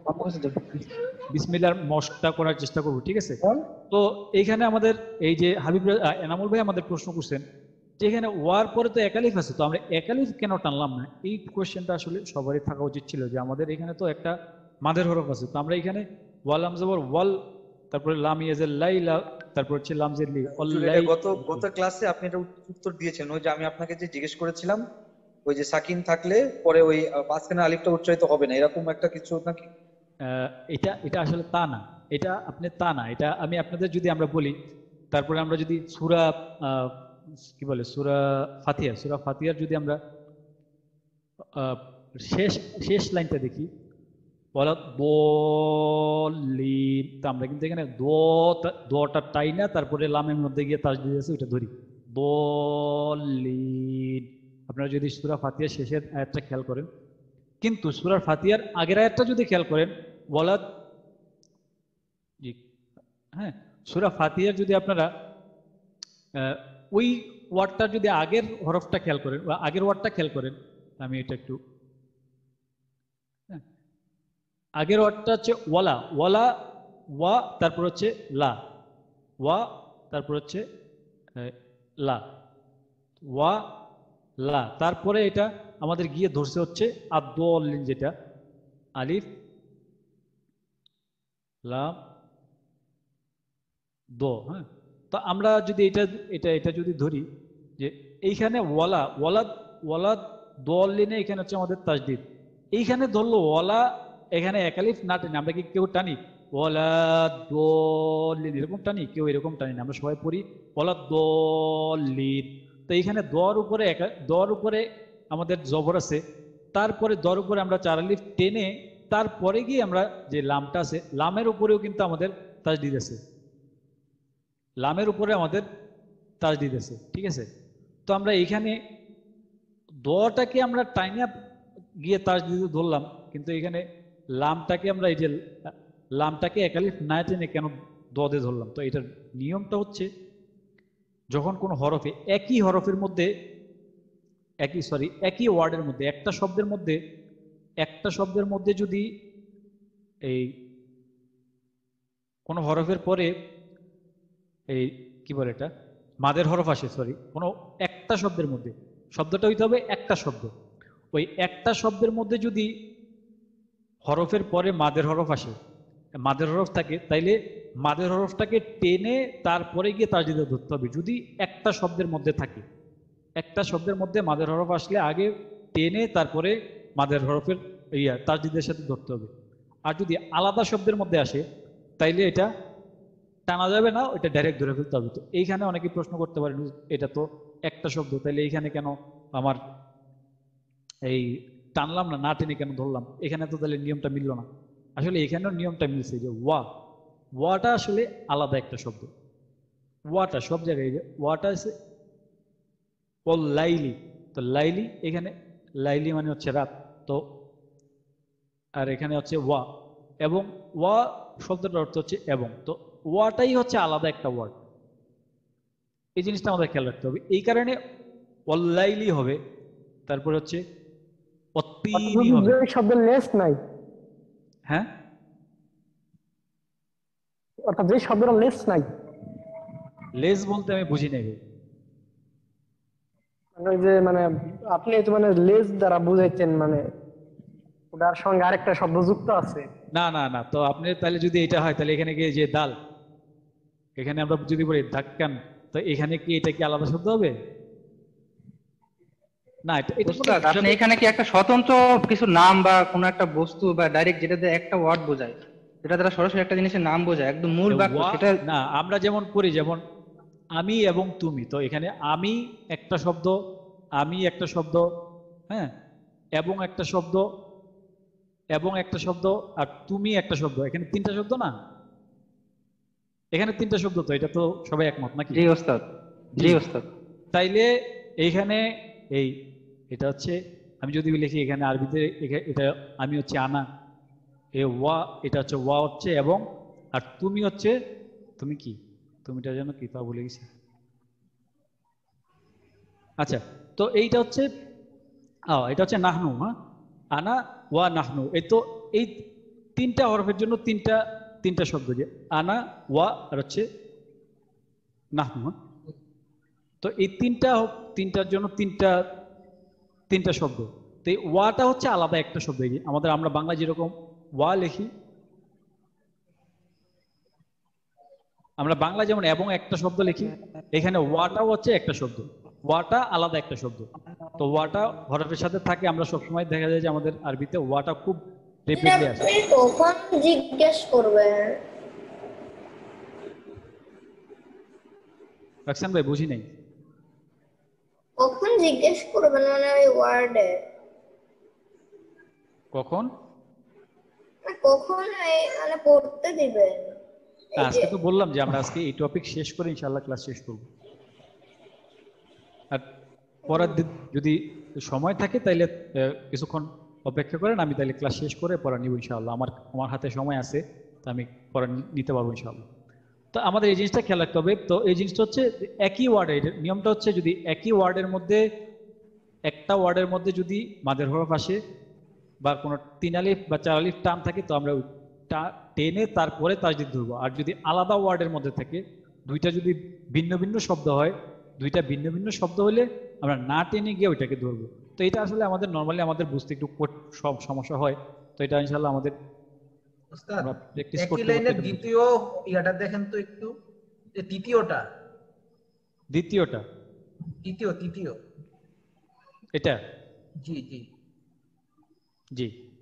Speaker 2: বিসমিল্লাহর মস্কটা করার চেষ্টা করব। ঠিক আছে, তো এইখানে আমাদের এই যে হাবিব এনামুল ভাই আমাদের প্রশ্ন করছেন যে এখানে ওয়ার পরে তো একালিফ আছে, তো আমরা একালিফ কেন টানলাম না? এই কোয়েশ্চেনটা আসলে সবারই থাকা উচিত ছিল, যে আমাদের এখানে তো একটা মাদের হরফ আছে, তো আমরা এখানে ওয়াল আমজাবর ওয়াল, তারপরে লাম ইয়াজের লাইলা, তারপর হচ্ছে লাম জের লি।
Speaker 7: গত ক্লাসে আপনি এটা উত্তর দিয়েছেন, ওই যে আমি আপনাকে যে জিজ্ঞেস করেছিলাম ওই যে সাকিন থাকলে পরে ওই মাঝখানে আলিফটা উচ্চারিত হবে না, এরকম একটা কিছু নাকি?
Speaker 2: এটা এটা আসলে তা না, এটা আপনি তা না, এটা আমি আপনাদের যদি আমরা বলি, তারপরে আমরা যদি সূরা কি বলে সূরা ফাতিহার যদি আমরা শেষ শেষ লাইনটা দেখি, বলা দলিন, তো আমরা কিন্তু এখানে দটা টাই না, তারপরে লামের মধ্যে গিয়ে তাসদিদ আছে ওইটা ধরি, দলিন। আপনারা যদি সূরা ফাতিহার শেষের আয়াতটা খেয়াল করেন, কিন্তু সূরা ফাতিহার আগের আয়াতটা যদি খেয়াল করেন, বলা হ্যাঁ সূরা ফাতিহার যদি আপনারা ওই ওয়ার্ডটা যদি আগের হরফটা খেয়াল করেন বা আগের ওয়ার্ডটা খেয়াল করেন, আমি এটা একটু আগের ওয়ার্ডটা হচ্ছে ওয়ালা, ওয়ালা ওয়া তারপর হচ্ছে লা, ওয়া তারপর হচ্ছে লা, ওয়া লা, তারপরে এটা আমাদের গিয়ে ধরছে হচ্ছে আদ-দলিন, যেটা আলিফ লাম দ। হ্যাঁ, তো আমরা যদি এটা এটা এটা যদি ধরি যে এইখানে ওয়ালা ওয়ালা ওয়ালা দলিনে এখানে হচ্ছে আমাদের তাসদিদ, এইখানে ধরলো ওয়ালা, এখানে এক আলিফ না টানি, আমরা কি কেউ টানি ওয়ালা দলিন এরকম টানি? কেউ এরকম টানি না, আমরা সবাই পড়ি ওয়ালা দলিন। তো এইখানে দর উপরে আমাদের জবর আছে, তারপরে দর উপরে আমরা চার আলিফ টেনে তারপরে গিয়ে আমরা যে লামটা আছে, লামের উপরেও কিন্তু আমাদের তাসদিদ আছে, লামের উপরে আমাদের তাসদিদ আছে, ঠিক আছে? তো আমরা এইখানে দটাকে আমরা টাইনা গিয়ে তাসদিদ ধরলাম, কিন্তু এখানে লামটাকে আমরা এই যে লামটাকে এক আলিফ না টেনে কেন দদে ধরলাম? তো এটার নিয়মটা হচ্ছে, যখন কোনো হরফে একই হরফের মধ্যে একই ওয়ার্ডের মধ্যে একটা শব্দের মধ্যে যদি এই কোনো হরফের পরে এই কি বলে এটা মাদের হরফ আসে, কোনো একটা শব্দের মধ্যে, শব্দটা হইতে হবে একটা শব্দ, ওই একটা শব্দের মধ্যে যদি হরফের পরে মাদের হরফ আসে, মাদের হরফ থাকে, তাইলে মাদের হরফটাকে টেনে তারপরে গিয়ে তাসদিদ ধরতে হবে। যদি একটা শব্দের মধ্যে থাকে, একটা শব্দের মধ্যে মাদের হরফ আসলে আগে টেনে তারপরে মাদের হরফের তাসদিদের সাথে ধরতে হবে। আর যদি আলাদা শব্দের মধ্যে আসে তাইলে এটা টানা যাবে না, ওইটা ডাইরেক্ট ধরে ফেলতে হবে। তো এইখানে অনেকে প্রশ্ন করতে পারেন, এটা তো একটা শব্দ, তাইলে এইখানে কেন আমার এই টানলাম না, না টেনে কেন ধরলাম? এখানে তো তাহলে নিয়মটা মিলল না। আসলে এখানেও নিয়মটা মিলছে, যে ওয়াটা আসলে আলাদা একটা শব্দ, ওয়াটা সব জায়গায় ওয়াটা আছে ও লাইলি, তো লাইলি এখানে লাইলি মানে হচ্ছে রাত, তো আর এখানে হচ্ছে ওয়া, এবং ওয়া শব্দটার অর্থ হচ্ছে এবং, তো ওয়াটাই হচ্ছে আলাদা একটা ওয়ার্ড। এই জিনিসটা আমাদের খেয়াল রাখতে হবে, এই কারণে ওয়াল্লাইলি হবে, তারপরে হচ্ছে অত্তিনি হবে।
Speaker 3: শব্দের লেস নাই,
Speaker 2: হ্যাঁ
Speaker 3: অর্থাৎ যে শব্দের লেস নাই।
Speaker 2: লেস বলতে আমি বুঝি নাই,
Speaker 3: মানে যে মানে আপনি তো মানে লেস দ্বারা বুঝাইছেন, মানে ওটার সঙ্গে আরেকটা শব্দ যুক্ত আছে।
Speaker 2: না না না, তো আপনি তাহলে যদি এটা হয় তাহলে এখানে গিয়ে যে দাল, এখানে আমরা যদি বলি ধাক্কান, তো এখানে কি এটা কি আলাদা শব্দ হবে? না,
Speaker 11: আপনি এখানে কি একটা স্বতন্ত্র কিছু নাম বা কোনো একটা বস্তু বা ডাইরেক্ট যেটা দিয়ে একটা ওয়ার্ড বোঝায়, যেটা দ্বারা সরাসরি একটা জিনিসের নাম বোঝায়, একদম মূল বাক্য সেটা
Speaker 2: না? আমরা যেমন করি, যেমন আমি এবং তুমি, তো এখানে আমি একটা শব্দ, আমি একটা শব্দ, হ্যাঁ, এবং একটা শব্দ, এবং একটা শব্দ, আর তুমি একটা শব্দ, এখানে তিনটা শব্দ না? এখানে তিনটা শব্দ, তো এটা তো সবাই একমত নাকি?
Speaker 11: জি ওস্তাদ, জি ওস্তাদ।
Speaker 2: তাইলে এইখানে এটা হচ্ছে, আমি যদি লিখি এখানে আরবিতে, এটা আমি হচ্ছে আনা, ওয়া, এটা হচ্ছে ওয়া হচ্ছে এবং, আর তুমি হচ্ছে, তুমি কি, তুমিটা যেন কি তা ভুলে গেছি। আচ্ছা, তো এইটা হচ্ছে এটা হচ্ছে নাহনু, হ্যাঁ, আনা ওয়া নাহনু, এই তিনটা হরফের জন্য তিনটা শব্দ, যে আনা ওয়া আর হচ্ছে নাহনু। তো এই তিনটার জন্য তিনটা শব্দ। তো এই ওয়াটা হচ্ছে আলাদা একটা শব্দ। আমরা বাংলা যেরকম ওয়া লিখি, আমরা বাংলা যেমন এবং একটা শব্দ লিখি, এখানে ওয়াটাও হচ্ছে একটা শব্দ। ওয়াটা আলাদা একটা শব্দ। তো ওয়াটা হরফের সাথে থাকে, আমরা সবসময় দেখা যায় যে আমাদের আরবিতে ওয়াটা খুব রিপিটলি আসে।
Speaker 9: আপনি কখন জিজ্ঞেস করবেন?
Speaker 2: রাখছেন ভাই, বুঝি নাই।
Speaker 9: কখন জিজ্ঞেস করবেন মানে ওই ওয়ার্ডে?
Speaker 2: কখন?
Speaker 9: কখন মানে পড়তে দিবেন?
Speaker 2: আজকে তো বললাম যে আমরা আজকে এই টপিক শেষ করে ইনশাআল্লাহ ক্লাস শেষ করব। আর পরের দিন যদি সময় থাকে তাইলে কিছুক্ষণ অপেক্ষা করেন, আমি তাইলে ক্লাস শেষ করে পড়া নিব ইনশাআল্লাহ। আমার হাতে সময় আছে, তো আমি পড়া নিতে পারবো ইনশাআল্লাহ। তো আমাদের এই জিনিসটা খেয়াল রাখতে হবে। তো এই জিনিসটা হচ্ছে একই ওয়ার্ডের নিয়মটা হচ্ছে, যদি একই ওয়ার্ডের মধ্যে একটা ওয়ার্ডের মধ্যে যদি মাদের হরফ আসে বা কোনো 3 আলিফ বা 4 আলিফ টান থাকে, তো আমরা টেনে তারপরে তাজদিদ ধরবো। আর যদি আলাদা ওয়ার্ডের মধ্যে থাকে, দুইটা যদি ভিন্ন ভিন্ন শব্দ হয়, দুইটা ভিন্ন ভিন্ন শব্দ হলে আমরা না টেনে গিয়ে ওইটাকে ধরবো। তো এটা আসলে আমাদের নর্মালি আমাদের বুঝতে একটু সব সমস্যা হয়। তো এটা ইনশাআল্লাহ আমাদের প্র্যাকটিস করতে
Speaker 4: একই লাইনের দ্বিতীয় ইয়াটা দেখেন তো একটু, যে তৃতীয়টা তৃতীয়
Speaker 2: এটা
Speaker 4: জি জি
Speaker 2: জি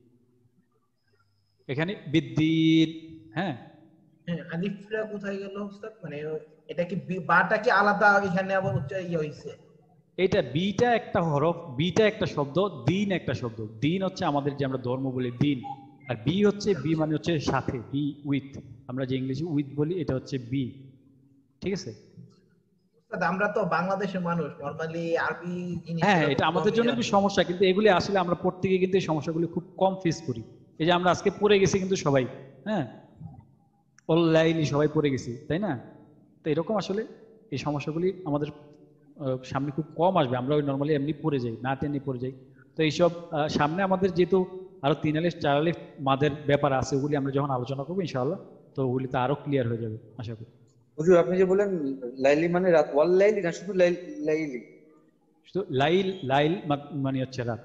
Speaker 2: এখানে বিদ্যুৎ, হ্যাঁ
Speaker 4: আলিফটা কোথায় গেল উস্তাদ? মানে এটা কি বাটা কি আলাদা এখানে আবার ইয়ে হইছে?
Speaker 2: এটা বিটা একটা হরফ, বিটা একটা শব্দ, দিন একটা শব্দ। দিন হচ্ছে আমাদের যে আমরা ধর্ম বলি দিন, আর বি হচ্ছে বি মানে হচ্ছে সাথে, বি উইথ, আমরা যে ইংলিশে উইথ বলি এটা হচ্ছে বি। ঠিক আছে,
Speaker 4: আমরা তো বাংলাদেশের মানুষ, নরমালি আরবি জিনিস
Speaker 2: হ্যাঁ এটা আমাদের জন্য একটু সমস্যা, কিন্তু এগুলি আসলে আমরা পড়তে গিয়ে কিন্তু এই সমস্যাগুলি খুব কম ফেস করি। এই যে আমরা আজকে পড়ে গেছি কিন্তু সবাই, হ্যাঁ অনলাইনে সবাই পড়ে গেছি, তাই না? তো এরকম আসলে এই সমস্যাগুলি আমাদের সামনে খুব কম আসবে। আমরা ওই নর্মালি এমনি পড়ে যাই, না টেনে পড়ে যাই। তো এইসব সামনে আমাদের যেহেতু আরো 3 আলিফ 4 আলিফ মাদের ব্যাপার আছে, ওগুলি আমরা যখন আলোচনা করবো ইনশাআল্লাহ, তো ওগুলিতে আরো ক্লিয়ার হয়ে যাবে আশা করি।
Speaker 7: হুজুর আপনি যে বলেন লাইলি মানে রাত, ওয়াল লাইলি না শুধু লাইলি?
Speaker 2: শুধু লাইল, লাইল মানে হচ্ছে রাত।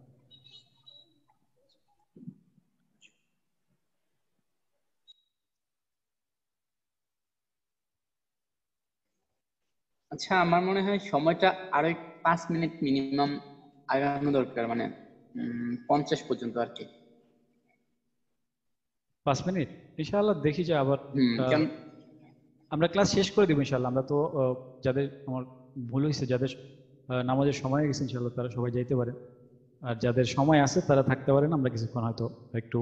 Speaker 6: আচ্ছা, আমার মনে হয় সময়টা আরো 5 মিনিট মিনিমাম আগানো দরকার, মানে 50 পর্যন্ত আর কি।
Speaker 2: 5 মিনিট ইনশাআল্লাহ, দেখি যে আবার আমরা ক্লাস শেষ করে দিব ইনশাআল্লাহ। আমরা তো যাদের আমার ভুল হয়েছে, যাদের নামাজের সময় হয়ে গেছে ইনশাআল্লাহ তারা সবাই যাইতে পারে, আর যাদের সময় আছে তারা থাকতে পারেন। আমরা কিছুক্ষণ হয়তো একটু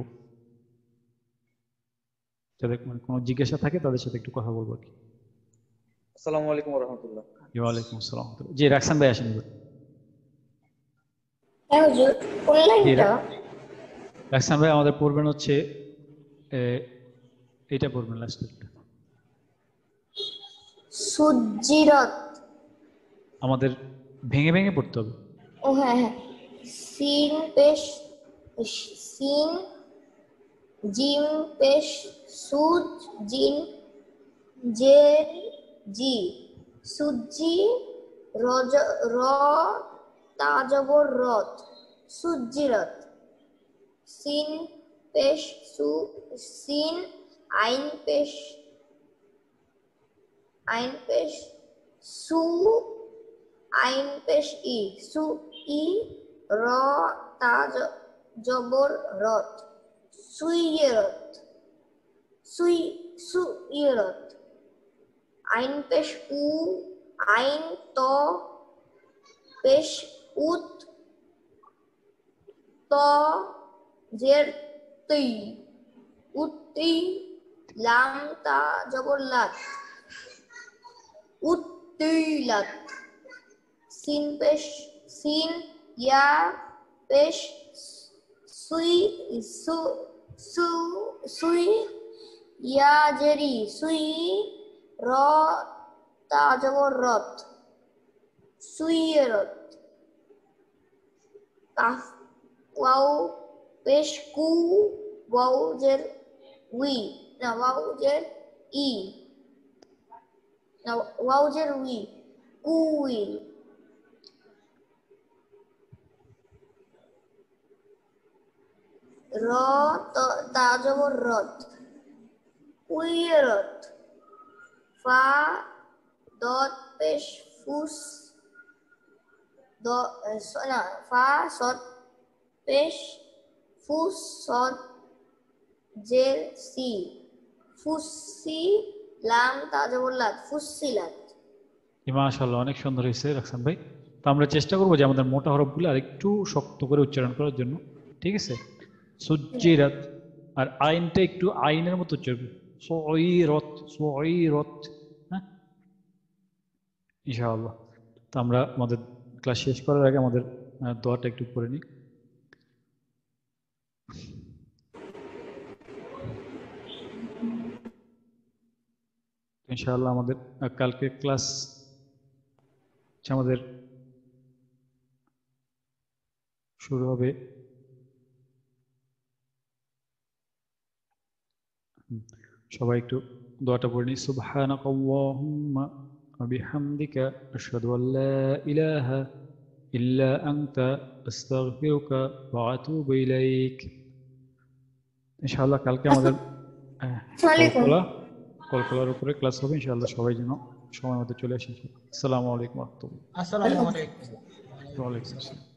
Speaker 2: যাদের কোনো জিজ্ঞাসা থাকে তাদের সাথে একটু কথা বলবো আর কি।
Speaker 7: আসসালামু আলাইকুম ওয়া রাহমাতুল্লাহ।
Speaker 2: ওয়া আলাইকুম আসসালাম। জি রাখসান ভাই আসেন।
Speaker 9: হ্যাঁ হুজুর, কোন লাইনটা?
Speaker 2: রাখসান ভাই আমাদের পড়বেন হচ্ছে এটা পড়বেন লাস্টটা,
Speaker 9: সুজ্জিরাত।
Speaker 2: আমাদের ভেঙে ভেঙে পড়তে হবে।
Speaker 9: ও হ্যাঁ হ্যাঁ, সিন পেশ সিন, জিম পেশ সুজ, জিন জের জি, সুজি, র তাজবর রত, সুজ্জিরাত। সিন পেশ সু, সিন আইন পেশ সু, আইন পেশ ই, সু ই, র তাজ জবর রত, সুইয়রত, সুইয়রত। আইন পেশ উ, আইন ত পেশ উত, ত জের তুই, উত্তি, লাম তা জবর লাত, উত্তিলাত। সিন পেশ সিন, ইয়া পেশ সুই, সুই, ইয়া জেরি সুই, র তা জবর রত, সুইয়রত। কাফ ওয়াও পেশ কু, ওয়াও জের উই, না ওয়াও জের ই, না ওয়াও জের উই, কুইল। র তা জবর রত, উইরত। ফা দত পেশ ফুস, ফা সদ পেশ ফুস সদ জের সি ফুসি লাম তাজবুল্লাত ফুসিলাত।
Speaker 2: মাশাআল্লাহ, অনেক সুন্দর হয়েছে রাখসান ভাই। তো আমরা চেষ্টা করবো যে আমাদের মোটা হরফগুলো আর একটু শক্ত করে উচ্চারণ করার জন্য, ঠিক আছে? সুজ্জিরাত, আর আইনটা একটু আইনের মতো উচ্চারণ, সুইরত সুইরত, হ্যাঁ ইনশাআল্লাহ। তো আমরা আমাদের ক্লাস শেষ করার আগে আমাদের দোয়াটা একটু পড়ে নিই। ইনশাআল্লাহ আমাদের কালকে ক্লাস আমাদের শুরু হবে সবাই একটু দোয়াটা পড়ে নিই। সুবহানাকাল্লাহুম্মা ওয়া বিহামদিকা আশহাদু আল্লা ইলাহা ইল্লা আনতা আস্তাগফিরুকা ওয়া আতুবু ইলাইক। ইনশাআল্লাহ কালকে আমাদের কলকলার উপরে ক্লাস হবে ইনশাআল্লাহ। সবাই যেন সময় মতো চলে আসেন। আসসালামু আলাইকুম ওয়া রাহমাতুল্লাহ।
Speaker 4: আসসালামু আলাইকুম।
Speaker 2: ওয়া আলাইকুম আসসালাম।